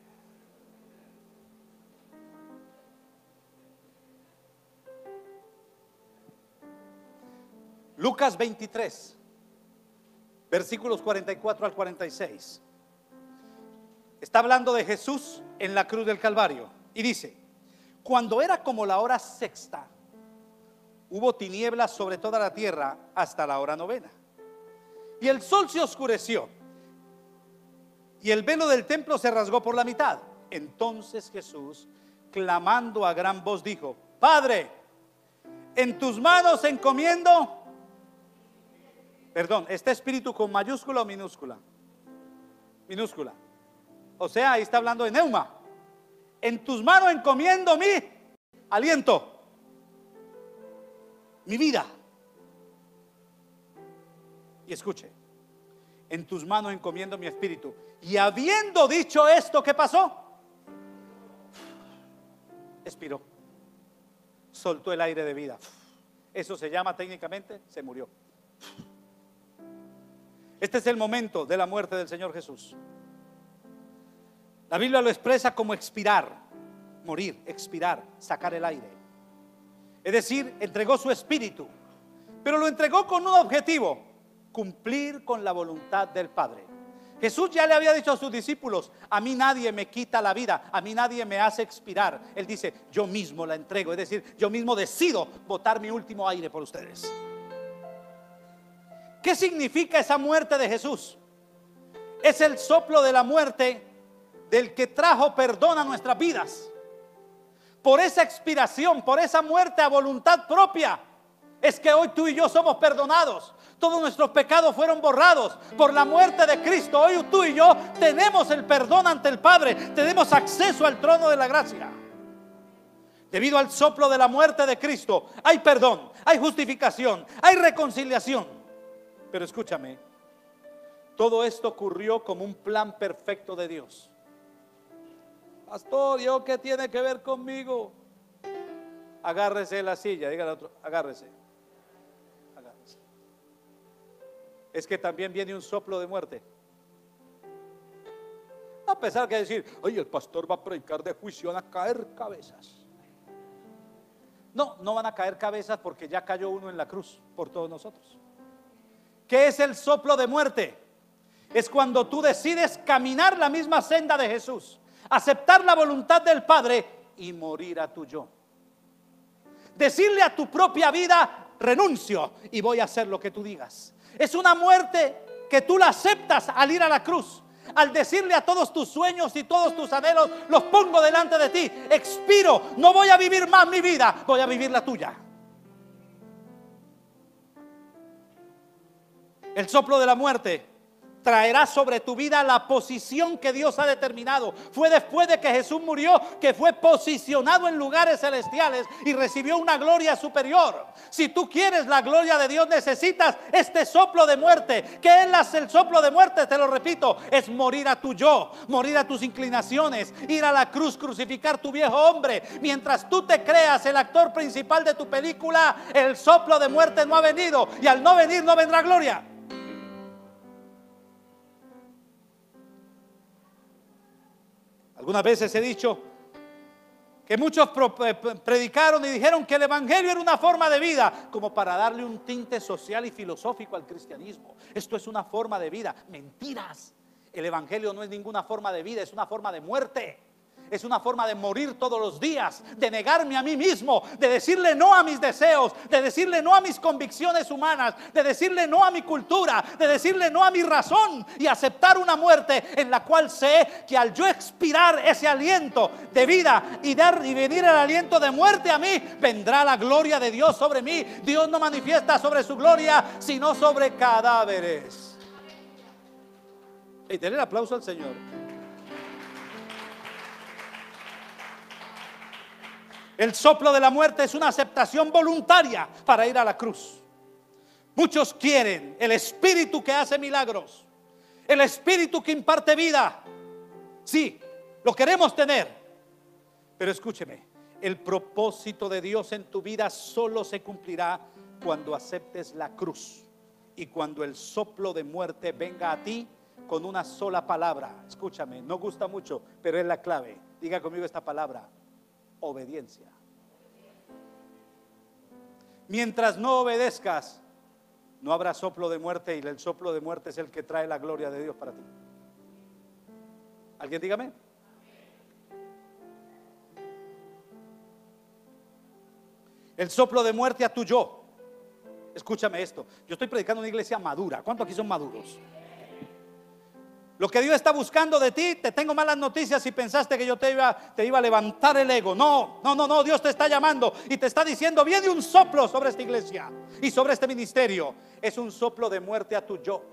Lucas 23, versículos 44 al 46. Está hablando de Jesús en la cruz del Calvario. Y dice: cuando era como la hora sexta, hubo tinieblas sobre toda la tierra hasta la hora novena. Y el sol se oscureció, y el velo del templo se rasgó por la mitad. Entonces Jesús, clamando a gran voz, dijo: Padre, en tus manos encomiendo. Perdón, ¿este espíritu con mayúscula o minúscula? Minúscula. O sea, ahí está hablando de neuma. En tus manos encomiendo mi aliento, mi vida. Y escuche, en tus manos encomiendo mi espíritu. Y habiendo dicho esto, ¿qué pasó? Expiró. Soltó el aire de vida. Eso se llama técnicamente, se murió. Este es el momento de la muerte del Señor Jesús. La Biblia lo expresa como expirar, morir, expirar, sacar el aire. Es decir, entregó su espíritu, pero lo entregó con un objetivo: cumplir con la voluntad del Padre. Jesús ya le había dicho a sus discípulos: a mí nadie me quita la vida, a mí nadie me hace expirar. Él dice: yo mismo la entrego, es decir, yo mismo decido botar mi último aire por ustedes. ¿Qué significa esa muerte de Jesús? Es el soplo de la muerte del que trajo perdón a nuestras vidas. Por esa expiración, por esa muerte a voluntad propia, es que hoy tú y yo somos perdonados. Todos nuestros pecados fueron borrados por la muerte de Cristo. Hoy tú y yo tenemos el perdón ante el Padre. Tenemos acceso al trono de la gracia. Debido al soplo de la muerte de Cristo, hay perdón, hay justificación, hay reconciliación. Pero escúchame, todo esto ocurrió como un plan perfecto de Dios. Pastor, ¿yo qué tiene que ver conmigo? Agárrese de la silla, dígale a otro, agárrese. Agárrese. Es que también viene un soplo de muerte. A pesar que decir, oye, el pastor va a predicar de juicio, van a caer cabezas. No, no van a caer cabezas porque ya cayó uno en la cruz por todos nosotros. ¿Qué es el soplo de muerte? Es cuando tú decides caminar la misma senda de Jesús, aceptar la voluntad del Padre y morir a tu yo. Decirle a tu propia vida: renuncio y voy a hacer lo que tú digas. Es una muerte que tú la aceptas al ir a la cruz, al decirle a todos tus sueños y todos tus anhelos: los pongo delante de ti, expiro, no voy a vivir más mi vida, voy a vivir la tuya. El soplo de la muerte traerá sobre tu vida la posición que Dios ha determinado. Fue después de que Jesús murió que fue posicionado en lugares celestiales y recibió una gloria superior. Si tú quieres la gloria de Dios, necesitas este soplo de muerte. ¿Qué es el soplo de muerte? Te lo repito, es morir a tu yo, morir a tus inclinaciones, ir a la cruz, crucificar tu viejo hombre. Mientras tú te creas el actor principal de tu película, el soplo de muerte no ha venido, y al no venir no vendrá gloria. Algunas veces he dicho que muchos predicaron y dijeron que el evangelio era una forma de vida, como para darle un tinte social y filosófico al cristianismo. Esto es una forma de vida. Mentiras. El evangelio no es ninguna forma de vida, es una forma de muerte. Es una forma de morir todos los días, de negarme a mí mismo, de decirle no a mis deseos, de decirle no a mis convicciones humanas, de decirle no a mi cultura, de decirle no a mi razón, y aceptar una muerte en la cual sé que al yo expirar ese aliento de vida y venir el aliento de muerte a mí, vendrá la gloria de Dios sobre mí. Dios no manifiesta sobre su gloria, sino sobre cadáveres. Y denle el aplauso al Señor. El soplo de la muerte es una aceptación voluntaria para ir a la cruz. Muchos quieren el espíritu que hace milagros, el espíritu que imparte vida. Sí, lo queremos tener. Pero escúcheme, el propósito de Dios en tu vida solo se cumplirá cuando aceptes la cruz y cuando el soplo de muerte venga a ti con una sola palabra. Escúchame, no gusta mucho, pero es la clave. Diga conmigo esta palabra: obediencia. Mientras no obedezcas, no habrá soplo de muerte, y el soplo de muerte es el que trae la gloria de Dios para ti. ¿Alguien dígame? El soplo de muerte a tu yo. Escúchame esto. Yo estoy predicando en una iglesia madura. ¿Cuántos aquí son maduros? Lo que Dios está buscando de ti, te tengo malas noticias si pensaste que yo te iba a levantar el ego. No, Dios te está llamando y te está diciendo: viene un soplo sobre esta iglesia y sobre este ministerio. Es un soplo de muerte a tu yo.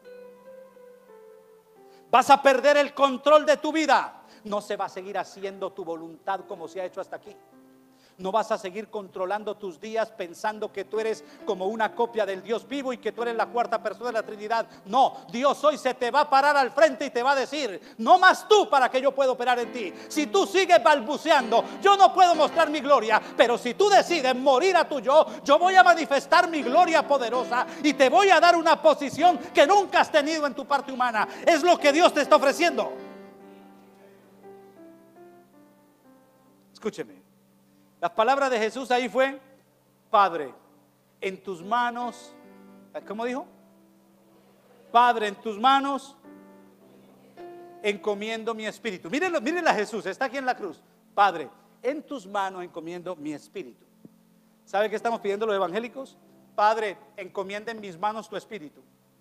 Vas a perder el control de tu vida. No se va a seguir haciendo tu voluntad como se ha hecho hasta aquí. No vas a seguir controlando tus días pensando que tú eres como una copia del Dios vivo y que tú eres la cuarta persona de la Trinidad. No, Dios hoy se te va a parar al frente y te va a decir: no más tú para que yo pueda operar en ti. Si tú sigues balbuceando, yo no puedo mostrar mi gloria, pero si tú decides morir a tu yo voy a manifestar mi gloria poderosa y te voy a dar una posición que nunca has tenido en tu parte humana. Es lo que Dios te está ofreciendo. Escúcheme. Las palabras de Jesús ahí fue: Padre, en tus manos, ¿cómo dijo? Padre, en tus manos encomiendo mi espíritu. Mírenlo a Jesús, está aquí en la cruz. Padre, en tus manos encomiendo mi espíritu. ¿Sabe qué estamos pidiendo los evangélicos? Padre, encomienda en mis manos tu espíritu.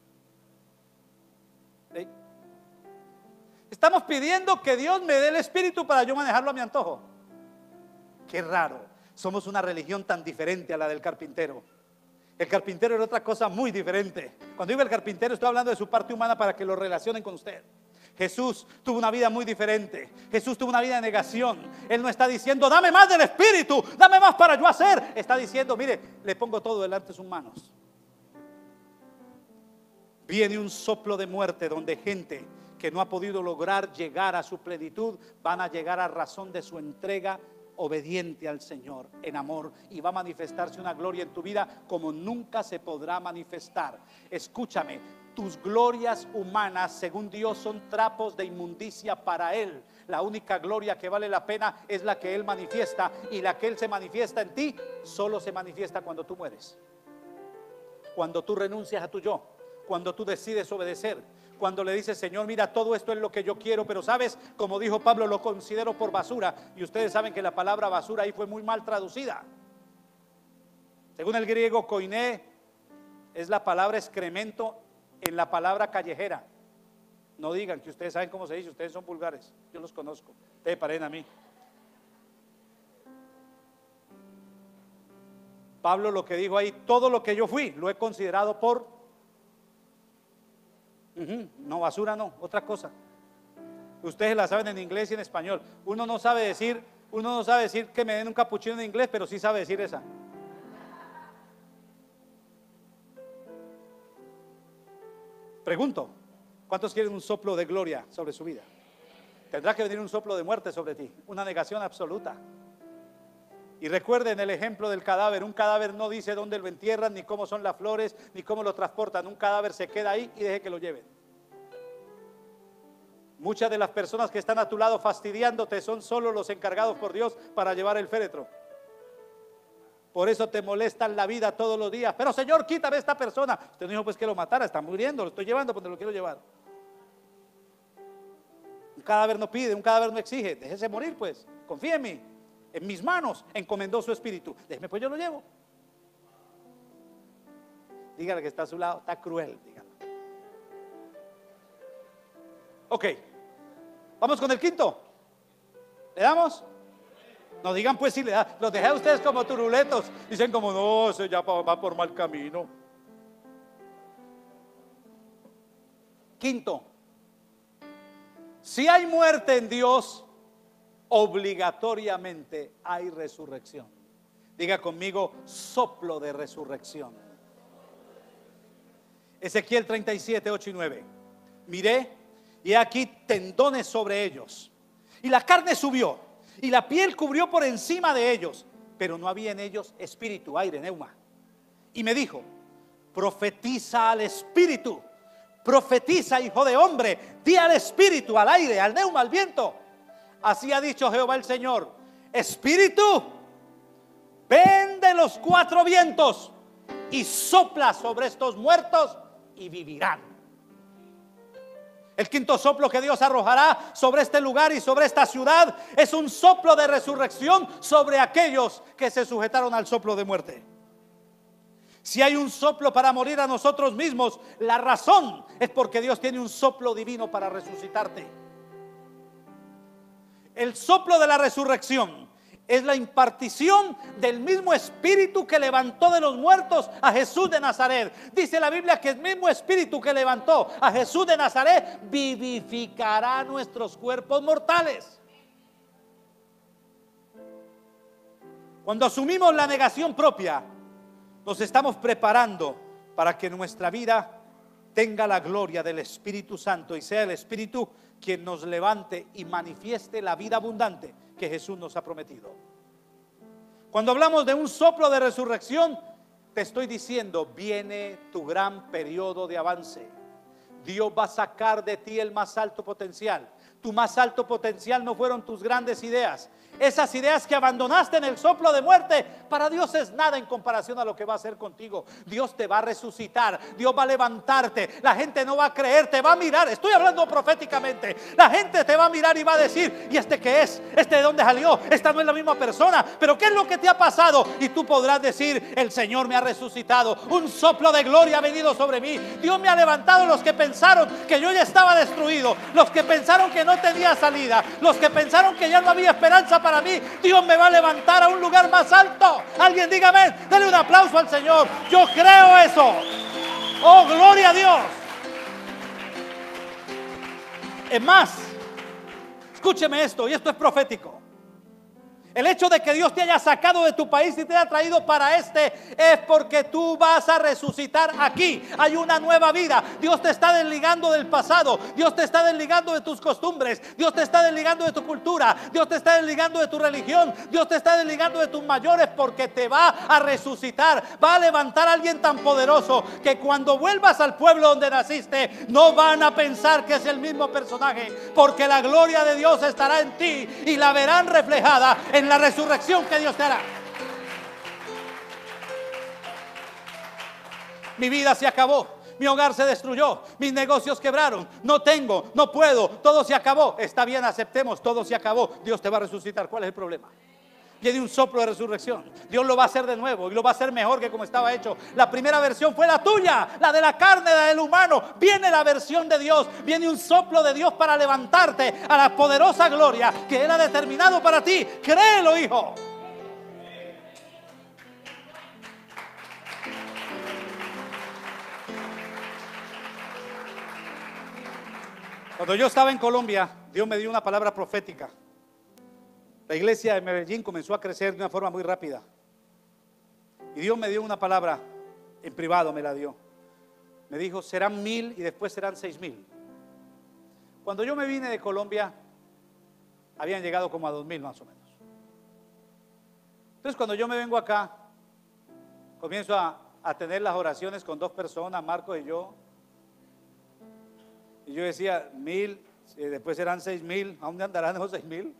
¿Sí? Estamos pidiendo que Dios me dé el espíritu para yo manejarlo a mi antojo. Qué raro, somos una religión tan diferente a la del carpintero. El carpintero era otra cosa muy diferente. Cuando digo el carpintero, estoy hablando de su parte humana para que lo relacionen con usted. Jesús tuvo una vida muy diferente. Jesús tuvo una vida de negación. Él no está diciendo: dame más del espíritu, dame más para yo hacer. Está diciendo: mire, le pongo todo delante de sus manos. Viene un soplo de muerte donde gente que no ha podido lograr llegar a su plenitud van a llegar a razón de su entrega obediente al Señor en amor, y va a manifestarse una gloria en tu vida como nunca se podrá manifestar. Escúchame, tus glorias humanas según Dios son trapos de inmundicia para Él. La única gloria que vale la pena es la que Él manifiesta, y la que Él se manifiesta en ti solo se manifiesta cuando tú mueres, cuando tú renuncias a tu yo, cuando tú decides obedecer, cuando le dices: Señor, mira, todo esto es lo que yo quiero, pero sabes, como dijo Pablo, lo considero por basura. Y ustedes saben que la palabra basura ahí fue muy mal traducida. Según el griego, koiné es la palabra excremento en la palabra callejera. No digan que ustedes saben cómo se dice, ustedes son vulgares, yo los conozco, ustedes paren a mí. Pablo lo que dijo ahí: todo lo que yo fui lo he considerado por No, basura no, otra cosa. Ustedes la saben en inglés y en español. Uno no sabe decir que me den un capuchino en inglés, pero sí sabe decir esa. Pregunto, ¿cuántos quieren un soplo de gloria sobre su vida? Tendrá que venir un soplo de muerte sobre ti, una negación absoluta. Y recuerden el ejemplo del cadáver. Un cadáver no dice dónde lo entierran, ni cómo son las flores, ni cómo lo transportan. Un cadáver se queda ahí y deje que lo lleven. Muchas de las personas que están a tu lado fastidiándote son solo los encargados por Dios para llevar el féretro. Por eso te molestan la vida todos los días. Pero Señor, quítame a esta persona. Usted no dijo pues que lo matara, está muriendo, lo estoy llevando porque lo quiero llevar. Un cadáver no pide, un cadáver no exige. Déjese morir pues, confíe en mí. En mis manos encomendó su espíritu. Déjeme pues, yo lo llevo. Dígale que está a su lado, está cruel, dígale. Ok, vamos con el quinto. ¿Le damos? No digan pues si le da. Los dejé a ustedes como turuletos. Dicen como no, ese ya va por mal camino. Quinto, si hay muerte en Dios, obligatoriamente hay resurrección. Diga conmigo, soplo de resurrección. Ezequiel 37, 8 y 9. Miré y aquí tendones sobre ellos, y la carne subió, y la piel cubrió por encima de ellos, pero no había en ellos espíritu, aire, neuma. Y me dijo, profetiza al espíritu, profetiza, hijo de hombre, di al espíritu, al aire, al neuma, al viento. Así ha dicho Jehová el Señor, espíritu, ven de los cuatro vientos y sopla sobre estos muertos y vivirán. El quinto soplo que Dios arrojará sobre este lugar y sobre esta ciudad es un soplo de resurrección sobre aquellos que se sujetaron al soplo de muerte. Si hay un soplo para morir a nosotros mismos, la razón es porque Dios tiene un soplo divino para resucitarte. El soplo de la resurrección es la impartición del mismo espíritu que levantó de los muertos a Jesús de Nazaret. Dice la Biblia que el mismo espíritu que levantó a Jesús de Nazaret vivificará nuestros cuerpos mortales. Cuando asumimos la negación propia, nos estamos preparando para que nuestra vida tenga la gloria del Espíritu Santo y sea el Espíritu quien nos levante y manifieste la vida abundante que Jesús nos ha prometido. Cuando hablamos de un soplo de resurrección, te estoy diciendo, viene tu gran periodo de avance. Dios va a sacar de ti el más alto potencial. Tu más alto potencial no fueron tus grandes ideas. Esas ideas que abandonaste en el soplo de muerte, para Dios es nada en comparación a lo que va a hacer contigo. Dios te va a resucitar, Dios va a levantarte. La gente no va a creer, te va a mirar. Estoy hablando proféticamente. La gente te va a mirar y va a decir, ¿y este qué es? ¿Este de dónde salió? Esta no es la misma persona. ¿Pero qué es lo que te ha pasado? Y tú podrás decir, el Señor me ha resucitado. Un soplo de gloria ha venido sobre mí. Dios me ha levantado. Los que pensaron que yo ya estaba destruido, los que pensaron que no tenía salida, los que pensaron que ya no había esperanza para mí, Dios me va a levantar a un lugar más alto. Alguien dígame, dale un aplauso al Señor. Yo creo eso. Oh, gloria a Dios. Es más, escúcheme esto, y esto es profético. El hecho de que Dios te haya sacado de tu país y te haya traído para este es porque tú vas a resucitar aquí. Hay una nueva vida. Dios te está desligando del pasado. Dios te está desligando de tus costumbres. Dios te está desligando de tu cultura. Dios te está desligando de tu religión. Dios te está desligando de tus mayores porque te va a resucitar. Va a levantar a alguien tan poderoso que cuando vuelvas al pueblo donde naciste no van a pensar que es el mismo personaje, porque la gloria de Dios estará en ti y la verán reflejada en la resurrección que Dios te hará. Mi vida se acabó, mi hogar se destruyó, mis negocios quebraron, no tengo, no puedo, todo se acabó. Está bien, aceptemos, todo se acabó. Dios te va a resucitar. ¿Cuál es el problema? Viene un soplo de resurrección. Dios lo va a hacer de nuevo y lo va a hacer mejor que como estaba hecho. La primera versión fue la tuya, la de la carne, la del humano. Viene la versión de Dios. Viene un soplo de Dios para levantarte a la poderosa gloria que Él ha determinado para ti. Créelo, hijo. Cuando yo estaba en Colombia, Dios me dio una palabra profética. La iglesia de Medellín comenzó a crecer de una forma muy rápida. Y Dios me dio una palabra en privado, me la dio. Me dijo, serán 1000 y después serán 6000. Cuando yo me vine de Colombia, habían llegado como a 2000 más o menos. Entonces cuando yo me vengo acá, comienzo a tener las oraciones con 2 personas, Marcos y yo. Y yo decía, 1000, después serán 6000, ¿a dónde andarán esos 6000?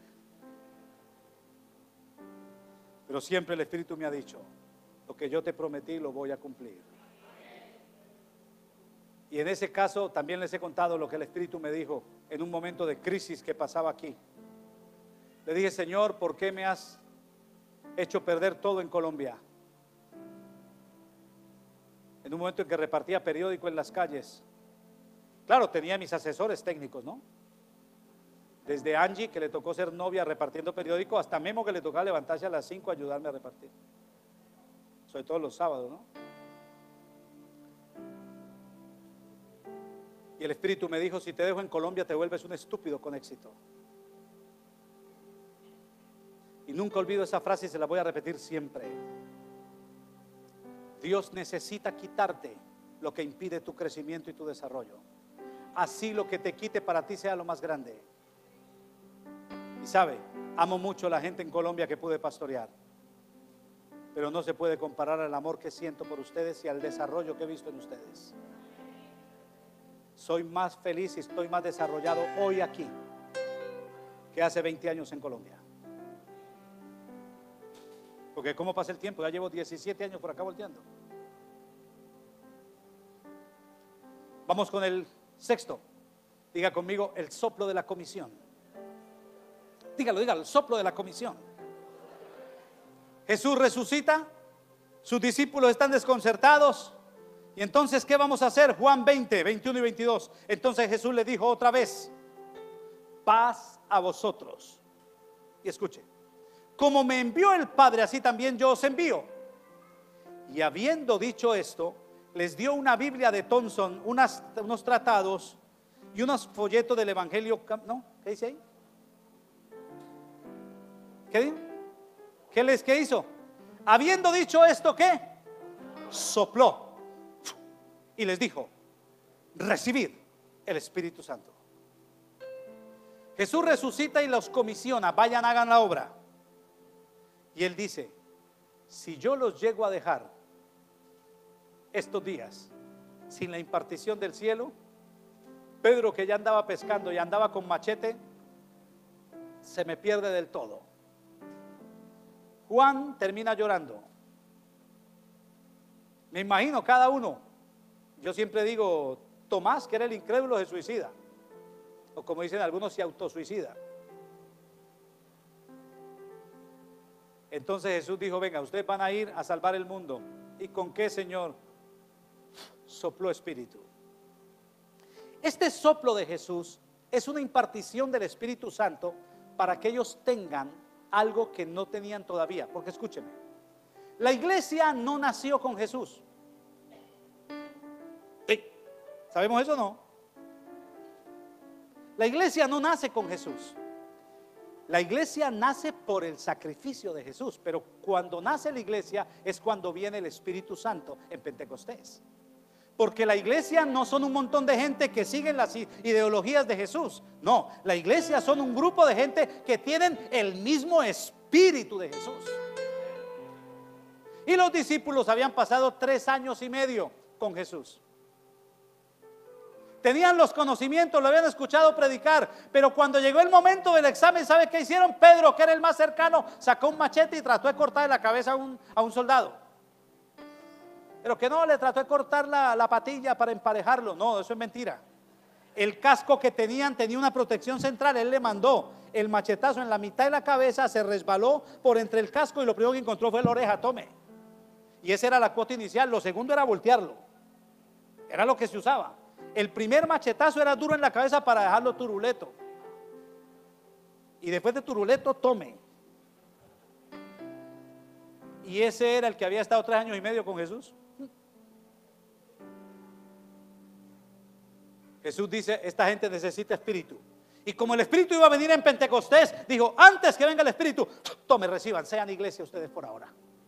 Pero siempre el Espíritu me ha dicho, lo que yo te prometí lo voy a cumplir. Y en ese caso también les he contado lo que el Espíritu me dijo en un momento de crisis que pasaba aquí. Le dije, Señor, ¿por qué me has hecho perder todo en Colombia? En un momento en que repartía periódico en las calles. Claro, tenía mis asesores técnicos, ¿no? Desde Angie, que le tocó ser novia repartiendo periódico, hasta Memo, que le tocaba levantarse a las 5 a ayudarme a repartir. Sobre todo los sábados, ¿no? Y el Espíritu me dijo, si te dejo en Colombia te vuelves un estúpido con éxito. Y nunca olvido esa frase y se la voy a repetir siempre. Dios necesita quitarte lo que impide tu crecimiento y tu desarrollo. Así lo que te quite para ti sea lo más grande. Y sabe, amo mucho a la gente en Colombia que pude pastorear, pero no se puede comparar al amor que siento por ustedes y al desarrollo que he visto en ustedes. Soy más feliz y estoy más desarrollado hoy aquí que hace 20 años en Colombia. Porque ¿cómo pasa el tiempo? Ya llevo 17 años por acá volteando. Vamos con el sexto. Diga conmigo, el soplo de la comisión. Dígalo, el soplo de la comisión. Jesús resucita, sus discípulos están desconcertados. Y entonces, ¿qué vamos a hacer? Juan 20, 21 y 22. Entonces Jesús le dijo otra vez, paz a vosotros. Y escuche, como me envió el Padre, así también yo os envío. Y habiendo dicho esto, les dio una Biblia de Thompson, unos tratados y unos folletos del Evangelio. ¿No? ¿Qué dice ahí? ¿Qué hizo? Habiendo dicho esto, ¿qué? Sopló y les dijo, recibid el Espíritu Santo. Jesús resucita y los comisiona, vayan, hagan la obra. Y él dice, si yo los llego a dejar estos días sin la impartición del cielo, Pedro, que ya andaba pescando y andaba con machete, se me pierde del todo. Juan termina llorando. Me imagino cada uno. Yo siempre digo, Tomás, que era el incrédulo, se suicida. O como dicen algunos, se autosuicida. Entonces Jesús dijo, venga, ustedes van a ir a salvar el mundo. ¿Y con qué, Señor? Sopló espíritu. Este soplo de Jesús es una impartición del Espíritu Santo para que ellos tengan algo que no tenían todavía. Porque escúcheme, la iglesia no nació con Jesús. ¿Sí? ¿Sabemos eso o no? La iglesia no nace con Jesús. La iglesia nace por el sacrificio de Jesús, pero cuando nace la iglesia es cuando viene el Espíritu Santo en Pentecostés. Porque la iglesia no son un montón de gente que siguen las ideologías de Jesús. No, la iglesia son un grupo de gente que tienen el mismo espíritu de Jesús. Y los discípulos habían pasado 3 años y medio con Jesús. Tenían los conocimientos, lo habían escuchado predicar, pero cuando llegó el momento del examen, ¿sabe qué hicieron? Pedro, que era el más cercano, sacó un machete y trató de cortar la cabeza a un soldado. Pero que no, le trató de cortar la patilla para emparejarlo. No, eso es mentira. El casco que tenían tenía una protección central. Él le mandó el machetazo en la mitad de la cabeza, se resbaló por entre el casco y lo primero que encontró fue la oreja. Tome. Y esa era la cuota inicial. Lo segundo era voltearlo. Era lo que se usaba. El primer machetazo era duro en la cabeza para dejarlo turuleto. Y después de turuleto, tome. Y ese era el que había estado 3 años y medio con Jesús. Jesús dice, esta gente necesita espíritu. Y como el espíritu iba a venir en Pentecostés, dijo, antes que venga el espíritu, tome, reciban, sean iglesia ustedes por ahora.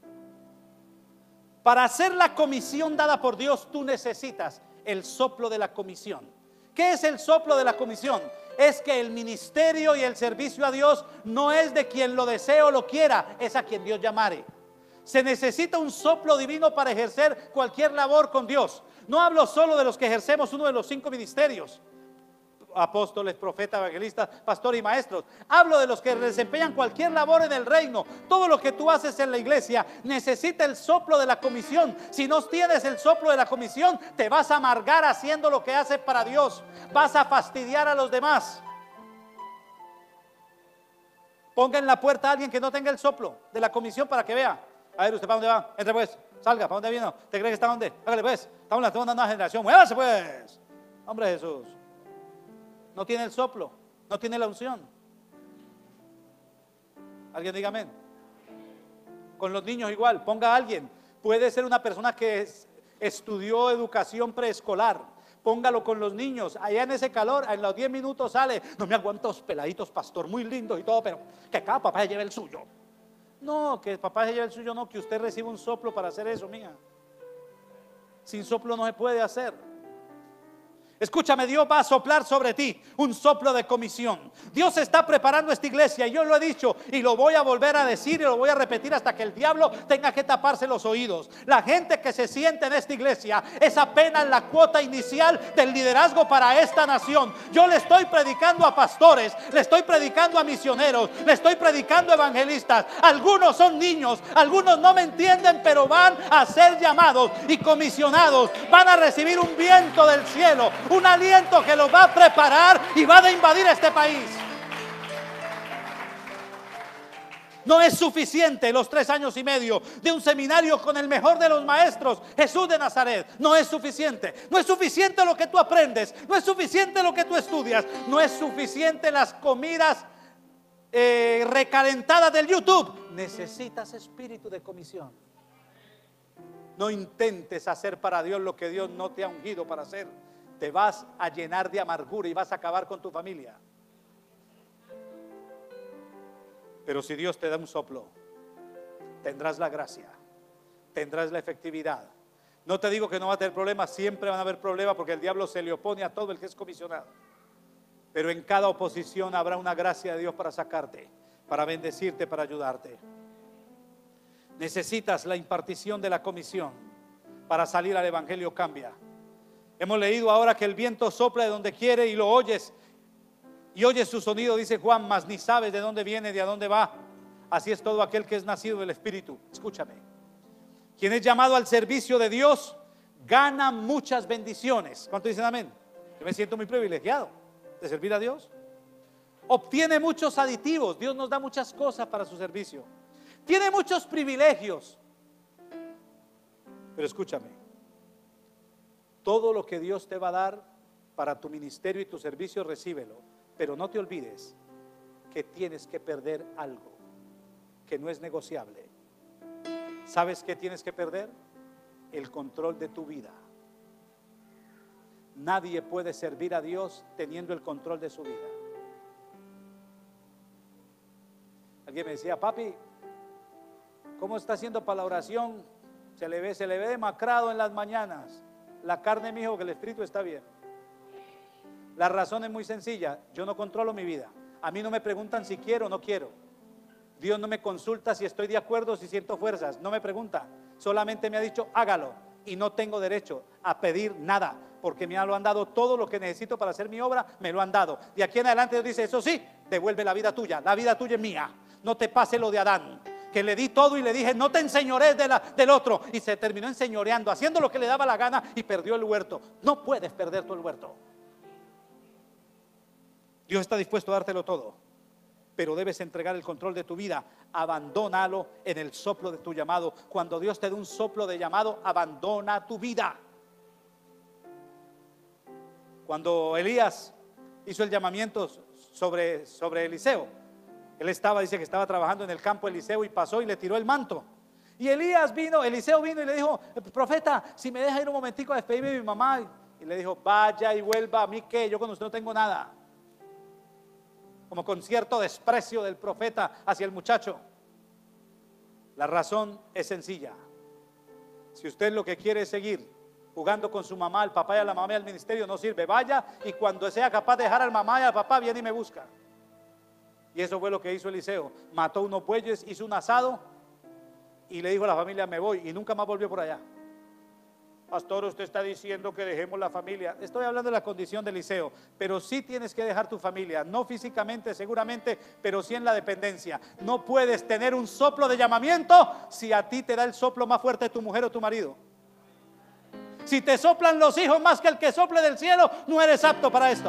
Para hacer la comisión dada por Dios, tú necesitas el soplo de la comisión. ¿Qué es el soplo de la comisión? Es que el ministerio y el servicio a Dios no es de quien lo desee o lo quiera, es a quien Dios llamare. Se necesita un soplo divino para ejercer cualquier labor con Dios. No hablo solo de los que ejercemos uno de los 5 ministerios: apóstoles, profetas, evangelistas, pastores y maestros. Hablo de los que desempeñan cualquier labor en el reino. Todo lo que tú haces en la iglesia necesita el soplo de la comisión. Si no tienes el soplo de la comisión, te vas a amargar haciendo lo que haces para Dios. Vas a fastidiar a los demás. Ponga en la puerta a alguien que no tenga el soplo de la comisión para que vea. A ver, ¿usted para dónde va? Entre pues, salga, ¿para dónde vino? ¿Te cree que está dónde? Hágale pues, estamos en la segunda nueva generación. Muévase pues. Hombre Jesús. No tiene el soplo, no tiene la unción. Alguien diga amén. Con los niños igual, ponga a alguien. Puede ser una persona que estudió educación preescolar. Póngalo con los niños, allá en ese calor, en los 10 minutos sale. No me aguanto los peladitos, pastor, muy lindos y todo, pero que cada papá se lleve el suyo. No, que el papá se lleve el suyo, no, que usted reciba un soplo para hacer eso, mía. Sin soplo no se puede hacer. Escúchame, Dios va a soplar sobre ti un soplo de comisión. Dios está preparando esta iglesia. Yo lo he dicho y lo voy a volver a decir y lo voy a repetir hasta que el diablo tenga que taparse los oídos. La gente que se siente en esta iglesia es apenas la cuota inicial del liderazgo para esta nación. Yo le estoy predicando a pastores, le estoy predicando a misioneros, le estoy predicando a evangelistas. Algunos son niños, algunos no me entienden, pero van a ser llamados y comisionados. Van a recibir un viento del cielo, un aliento que los va a preparar y va a invadir este país. No es suficiente los 3 años y medio de un seminario con el mejor de los maestros, Jesús de Nazaret. No es suficiente. No es suficiente lo que tú aprendes. No es suficiente lo que tú estudias. No es suficiente las comidas recalentadas del YouTube. Necesitas espíritu de comisión. No intentes hacer para Dios lo que Dios no te ha ungido para hacer. Te vas a llenar de amargura y vas a acabar con tu familia. Pero si Dios te da un soplo, tendrás la gracia, tendrás la efectividad. No te digo que no va a tener problemas, siempre van a haber problemas porque el diablo se le opone a todo el que es comisionado. Pero en cada oposición habrá una gracia de Dios para sacarte, para bendecirte, para ayudarte. Necesitas la impartición de la comisión para salir al evangelio. Cambia. Hemos leído ahora que el viento sopla de donde quiere y lo oyes. Y oyes su sonido, dice Juan, mas ni sabes de dónde viene, de a dónde va. Así es todo aquel que es nacido del Espíritu. Escúchame. Quien es llamado al servicio de Dios gana muchas bendiciones. ¿Cuánto dicen amén? Yo me siento muy privilegiado de servir a Dios. Obtiene muchos aditivos. Dios nos da muchas cosas para su servicio. Tiene muchos privilegios. Pero escúchame. Todo lo que Dios te va a dar para tu ministerio y tu servicio, recíbelo. Pero no te olvides que tienes que perder algo que no es negociable. ¿Sabes qué tienes que perder? El control de tu vida. Nadie puede servir a Dios teniendo el control de su vida. Alguien me decía, papi, ¿cómo está haciendo para la oración? Se le ve demacrado en las mañanas. La carne, mi hijo, que el espíritu está bien. La razón es muy sencilla. Yo no controlo mi vida. A mí no me preguntan si quiero o no quiero. Dios no me consulta si estoy de acuerdo, si siento fuerzas. No me pregunta. Solamente me ha dicho, hágalo. Y no tengo derecho a pedir nada, porque me lo han dado todo lo que necesito para hacer mi obra. Me lo han dado. De aquí en adelante Dios dice, eso sí, devuelve la vida tuya. La vida tuya es mía. No te pase lo de Adán, que le di todo y le dije, no te enseñorees del otro. Y se terminó enseñoreando, haciendo lo que le daba la gana y perdió el huerto. No puedes perder todo el huerto. Dios está dispuesto a dártelo todo, pero debes entregar el control de tu vida. Abandónalo en el soplo de tu llamado. Cuando Dios te dé un soplo de llamado, abandona tu vida. Cuando Elías hizo el llamamiento sobre Eliseo, él dice que estaba trabajando en el campo de Eliseo y pasó y le tiró el manto. Y Eliseo vino y le dijo, profeta, si me deja ir un momentico a despedirme de mi mamá. Y y le dijo: vaya y vuelva, a mí qué, yo con usted no tengo nada. Como con cierto desprecio del profeta hacia el muchacho. La razón es sencilla. Si usted lo que quiere es seguir jugando con su mamá, el papá y a la mamá y al ministerio, no sirve. Vaya, y cuando sea capaz de dejar al mamá y al papá, viene y me busca. Y eso fue lo que hizo Eliseo. Mató unos bueyes, hizo un asado y le dijo a la familia: me voy, y nunca más volvió por allá. Pastor, usted está diciendo que dejemos la familia. Estoy hablando de la condición de Eliseo, pero sí tienes que dejar tu familia, no físicamente seguramente, pero sí en la dependencia. No puedes tener un soplo de llamamiento si a ti te da el soplo más fuerte tu mujer o tu marido. Si te soplan los hijos más que el que sople del cielo, no eres apto para esto.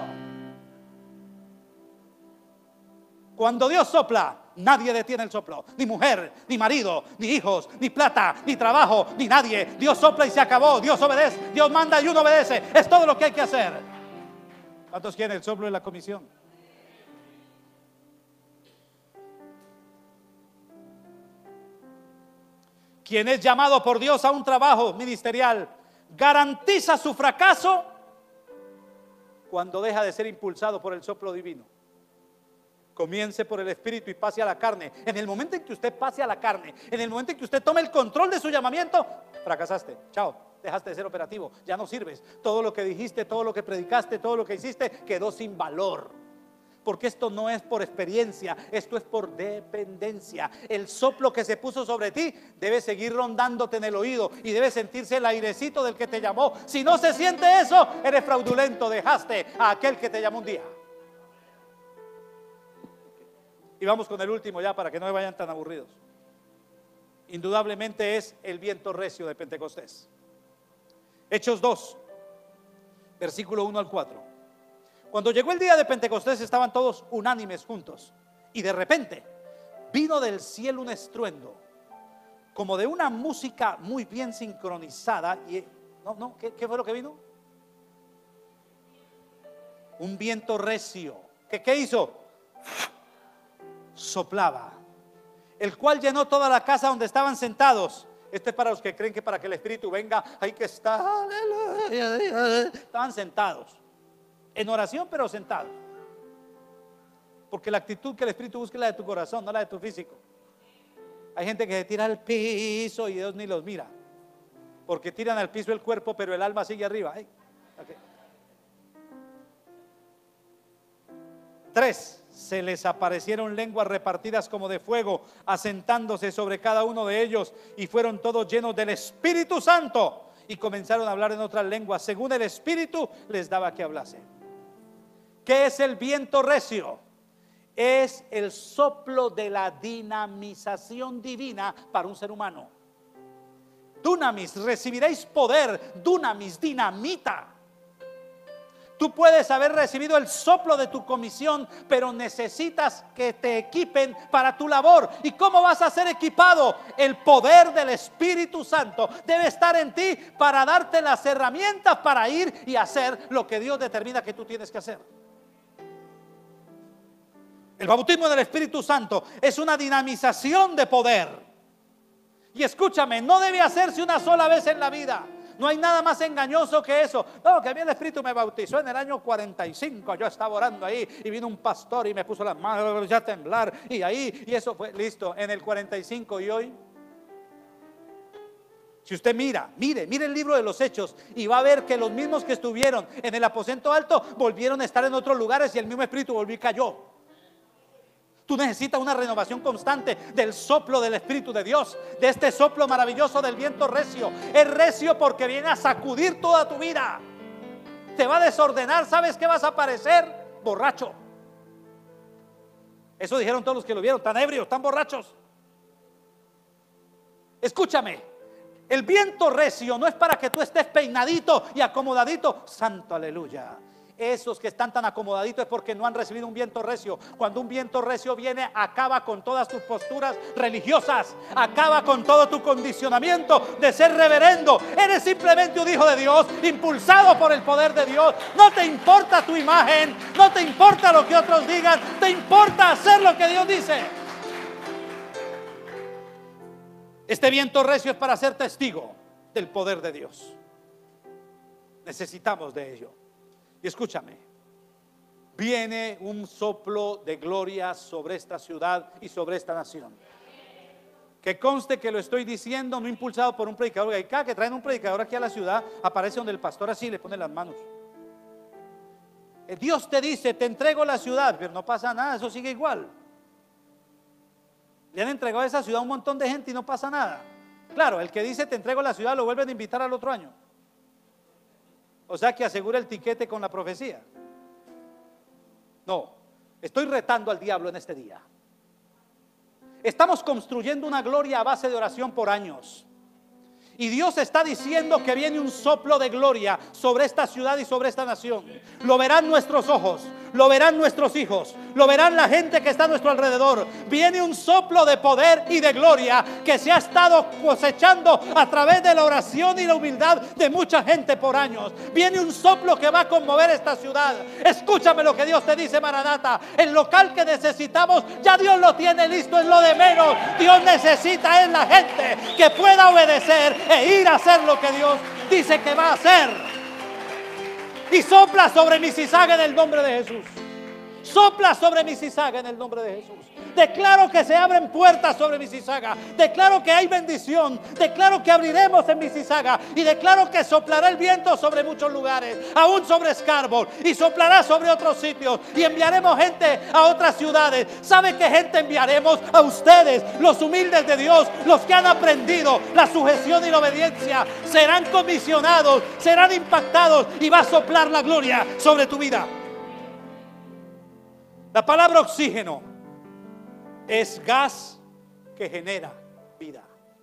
Cuando Dios sopla, nadie detiene el soplo. Ni mujer, ni marido, ni hijos, ni plata, ni trabajo, ni nadie. Dios sopla y se acabó. Dios obedece, Dios manda y uno obedece. Es todo lo que hay que hacer. ¿Cuántos quieren el soplo de la comisión? Quien es llamado por Dios a un trabajo ministerial garantiza su fracaso cuando deja de ser impulsado por el soplo divino. Comience por el espíritu y pase a la carne. En el momento en que usted pase a la carne, en el momento en que usted tome el control de su llamamiento, fracasaste. Chao, dejaste de ser operativo, ya no sirves. Todo lo que dijiste, todo lo que predicaste, todo lo que hiciste quedó sin valor. Porque esto no es por experiencia, esto es por dependencia. El soplo que se puso sobre ti debe seguir rondándote en el oído y debe sentirse el airecito del que te llamó. Si no se siente eso, eres fraudulento, dejaste a aquel que te llamó un día. Y vamos con el último ya para que no me vayan tan aburridos. Indudablemente es el viento recio de Pentecostés. Hechos 2, versículo 1 al 4. Cuando llegó el día de Pentecostés estaban todos unánimes juntos. Y de repente vino del cielo un estruendo, como de una música muy bien sincronizada. ¿Qué fue lo que vino? Un viento recio. ¿Qué hizo? Soplaba, el cual llenó toda la casa donde estaban sentados. Esto es para los que creen que para que el Espíritu venga hay que estar, aleluya. Estaban sentados en oración, pero sentados, porque la actitud que el Espíritu busca es la de tu corazón, no la de tu físico. Hay gente que se tira al piso y Dios ni los mira, porque tiran al piso el cuerpo, pero el alma sigue arriba. Okay. 3. Se les aparecieron lenguas repartidas como de fuego, asentándose sobre cada uno de ellos, y fueron todos llenos del Espíritu Santo y comenzaron a hablar en otras lenguas según el Espíritu les daba que hablase. ¿Qué es el viento recio? Es el soplo de la dinamización divina para un ser humano. Dunamis, recibiréis poder. Dunamis, dinamita. Tú puedes haber recibido el soplo de tu comisión, pero necesitas que te equipen para tu labor. ¿Y cómo vas a ser equipado? El poder del Espíritu Santo debe estar en ti para darte las herramientas para ir y hacer lo que Dios determina que tú tienes que hacer. El bautismo del Espíritu Santo es una dinamización de poder. Y escúchame, no debe hacerse una sola vez en la vida. No hay nada más engañoso que eso. No, que a mí el Espíritu me bautizó en el año 45. Yo estaba orando ahí y vino un pastor y me puso las manos a temblar. Y ahí, y eso fue listo en el 45. Y hoy, si usted mire el libro de los Hechos y va a ver que los mismos que estuvieron en el aposento alto volvieron a estar en otros lugares y el mismo Espíritu volvió y cayó. Tú necesitas una renovación constante del soplo del Espíritu de Dios, de este soplo maravilloso del viento recio. Es recio porque viene a sacudir toda tu vida. Te va a desordenar. ¿Sabes qué vas a parecer? Borracho. Eso dijeron todos los que lo vieron, tan ebrios, tan borrachos. Escúchame, el viento recio no es para que tú estés peinadito y acomodadito. Santo aleluya. Esos que están tan acomodaditos es porque no han recibido un viento recio. Cuando un viento recio viene, acaba con todas tus posturas religiosas, acaba con todo tu condicionamiento de ser reverendo. Eres simplemente un hijo de Dios, impulsado por el poder de Dios. No te importa tu imagen, no te importa lo que otros digan, te importa hacer lo que Dios dice. Este viento recio es para ser testigo del poder de Dios. Necesitamos de ello. Y escúchame, viene un soplo de gloria sobre esta ciudad y sobre esta nación. Que conste que lo estoy diciendo no impulsado por un predicador. Y cada que traen un predicador aquí a la ciudad, aparece donde el pastor así le pone las manos. Dios te dice, te entrego la ciudad, pero no pasa nada, eso sigue igual. Le han entregado a esa ciudad un montón de gente y no pasa nada. Claro, el que dice te entrego la ciudad lo vuelven a invitar al otro año. O sea que asegura el tiquete con la profecía. No, estoy retando al diablo en este día. Estamos construyendo una gloria a base de oración por años. Y Dios está diciendo que viene un soplo de gloria sobre esta ciudad y sobre esta nación. Lo verán nuestros ojos, lo verán nuestros hijos, lo verán la gente que está a nuestro alrededor. Viene un soplo de poder y de gloria que se ha estado cosechando a través de la oración y la humildad de mucha gente por años. Viene un soplo que va a conmover esta ciudad. Escúchame lo que Dios te dice, Maranata. El local que necesitamos ya Dios lo tiene listo, es lo de menos. Dios necesita es la gente que pueda obedecer e ir a hacer lo que Dios dice que va a hacer. Y sopla sobre Mississauga en el nombre de Jesús. Sopla sobre Mississauga en el nombre de Jesús. Declaro que se abren puertas sobre Mississauga. Declaro que hay bendición. Declaro que abriremos en Mississauga. Y declaro que soplará el viento sobre muchos lugares, aún sobre Scarborough, y soplará sobre otros sitios. Y enviaremos gente a otras ciudades. ¿Sabe qué gente enviaremos? A ustedes, los humildes de Dios, los que han aprendido la sujeción y la obediencia. Serán comisionados, serán impactados y va a soplar la gloria sobre tu vida. La palabra oxígeno es gas que genera vida.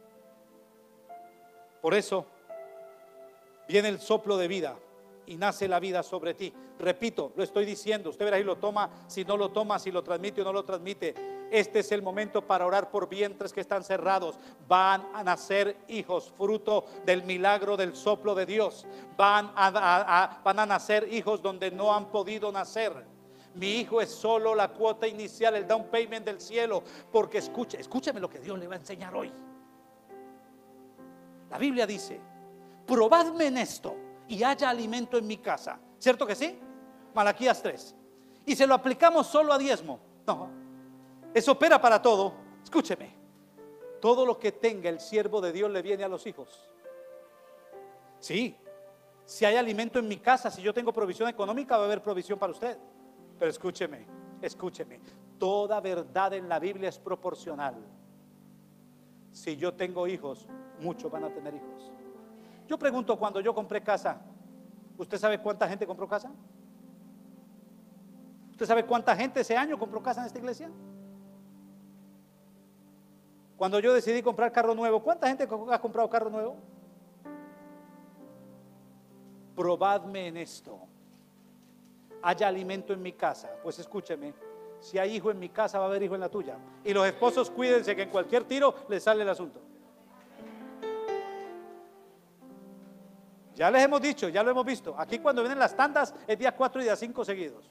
Por eso viene el soplo de vida y nace la vida sobre ti. Repito, lo estoy diciendo, usted verá si lo toma, si no lo toma, si lo transmite o no lo transmite. Este es el momento para orar por vientres que están cerrados. Van a nacer hijos, fruto del milagro del soplo de Dios. Van a nacer hijos donde no han podido nacer. Mi hijo es solo la cuota inicial, el down payment del cielo. Porque escúcheme lo que Dios le va a enseñar hoy. La Biblia dice: probadme en esto y haya alimento en mi casa. ¿Cierto que sí? Malaquías 3. Y se lo aplicamos solo a diezmo. No, eso opera para todo. Escúcheme, todo lo que tenga el siervo de Dios le viene a los hijos. Sí, si hay alimento en mi casa, si yo tengo provisión económica, va a haber provisión para usted. Pero escúcheme, toda verdad en la Biblia es proporcional. Si yo tengo hijos, muchos van a tener hijos. Yo pregunto, cuando yo compré casa, ¿usted sabe cuánta gente compró casa? ¿Usted sabe cuánta gente ese año compró casa en esta iglesia? Cuando yo decidí comprar carro nuevo, ¿cuánta gente ha comprado carro nuevo? Probadme en esto. Haya alimento en mi casa. Pues escúcheme, si hay hijo en mi casa, va a haber hijo en la tuya. Y los esposos, cuídense que en cualquier tiro les sale el asunto. Ya les hemos dicho, ya lo hemos visto. Aquí cuando vienen las tandas es día 4 y día 5 seguidos.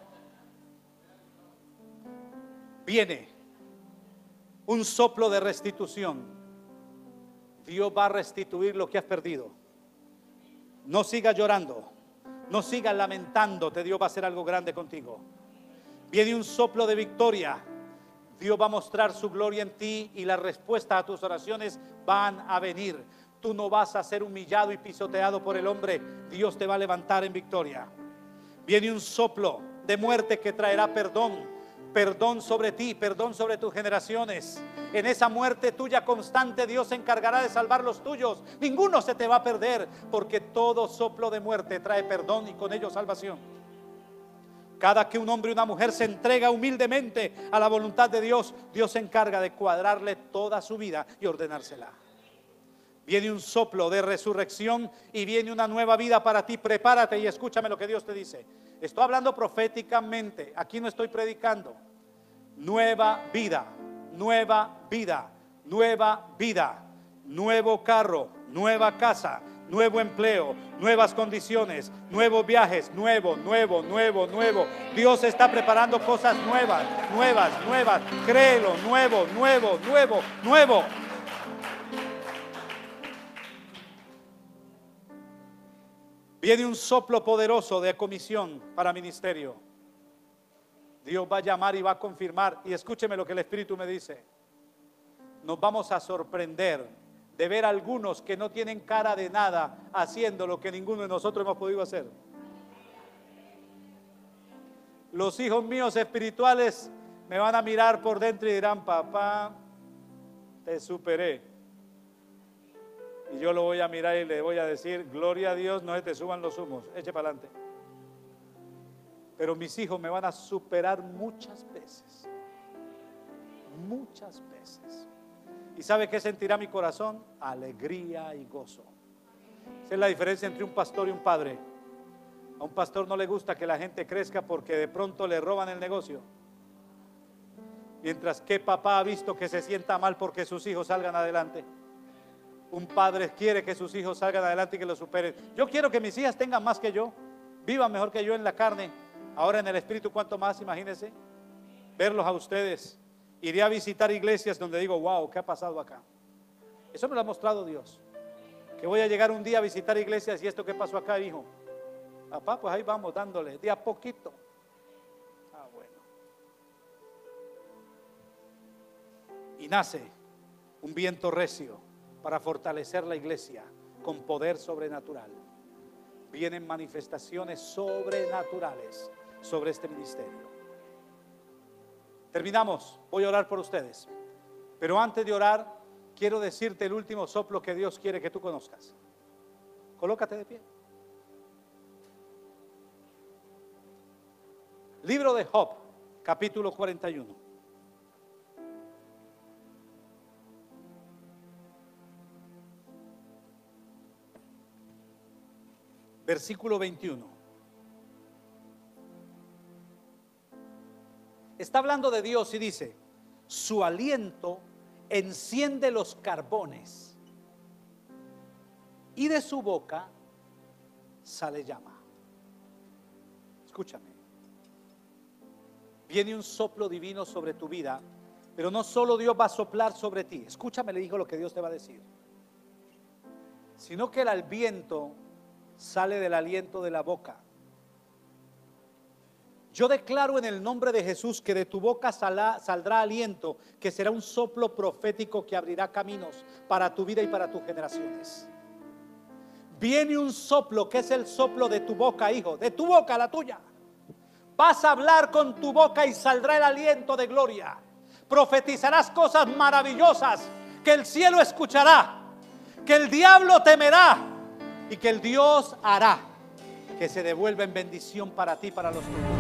Viene un soplo de restitución. Dios va a restituir lo que has perdido. No sigas llorando. No sigas lamentándote, Dios va a hacer algo grande contigo. Viene un soplo de victoria. Dios va a mostrar su gloria en ti y las respuestas a tus oraciones van a venir. Tú no vas a ser humillado y pisoteado por el hombre. Dios te va a levantar en victoria. Viene un soplo de muerte que traerá perdón. Perdón sobre ti, perdón sobre tus generaciones. En esa muerte tuya constante, Dios se encargará de salvar los tuyos. Ninguno se te va a perder, porque todo soplo de muerte trae perdón y con ello salvación. Cada que un hombre y una mujer se entrega humildemente a la voluntad de Dios, Dios se encarga de cuadrarle toda su vida y ordenársela. Viene un soplo de resurrección y viene una nueva vida para ti. Prepárate y escúchame lo que Dios te dice. Estoy hablando proféticamente, aquí no estoy predicando. Nueva vida, nueva vida, nueva vida, nuevo carro, nueva casa, nuevo empleo, nuevas condiciones, nuevos viajes, nuevo. Dios está preparando cosas nuevas. Créelo, nuevo. Viene un soplo poderoso de comisión para ministerio. Dios va a llamar y va a confirmar. Y escúcheme lo que el Espíritu me dice. Nos vamos a sorprender de ver a algunos que no tienen cara de nada haciendo lo que ninguno de nosotros hemos podido hacer. Los hijos míos espirituales me van a mirar por dentro y dirán: papá, te superé. Y yo lo voy a mirar y le voy a decir: gloria a Dios, no se te suban los humos, eche para adelante. Pero mis hijos me van a superar muchas veces. Muchas veces. ¿Y sabe qué sentirá mi corazón? Alegría y gozo. Esa es la diferencia entre un pastor y un padre. A un pastor no le gusta que la gente crezca porque de pronto le roban el negocio. Mientras que papá ha visto que se sienta mal porque sus hijos salgan adelante. Un padre quiere que sus hijos salgan adelante y que lo superen. Yo quiero que mis hijas tengan más que yo, vivan mejor que yo en la carne. Ahora en el espíritu, ¿cuánto más? Imagínense verlos a ustedes. Iré a visitar iglesias donde digo: wow, ¿qué ha pasado acá? Eso me lo ha mostrado Dios. Que voy a llegar un día a visitar iglesias y esto que pasó acá, hijo. Papá, pues ahí vamos dándole, de a poquito. Ah, bueno. Y nace un viento recio para fortalecer la iglesia con poder sobrenatural. Vienen manifestaciones sobrenaturales sobre este ministerio. Terminamos, voy a orar por ustedes. Pero antes de orar, quiero decirte el último soplo que Dios quiere que tú conozcas. Colócate de pie. Libro de Job, capítulo 41. Versículo 21. Está hablando de Dios y dice: su aliento enciende los carbones y de su boca sale llama. Escúchame. Viene un soplo divino sobre tu vida, pero no solo Dios va a soplar sobre ti. Escúchame, le digo lo que Dios te va a decir. Sino que el viento sale del aliento de la boca. Yo declaro en el nombre de Jesús que de tu boca saldrá aliento, que será un soplo profético que abrirá caminos para tu vida y para tus generaciones. Viene un soplo que es el soplo de tu boca, hijo, de tu boca, la tuya. Vas a hablar con tu boca y saldrá el aliento de gloria. Profetizarás cosas maravillosas que el cielo escuchará, que el diablo temerá y que el Dios hará que se devuelva en bendición para ti, para los tuyos.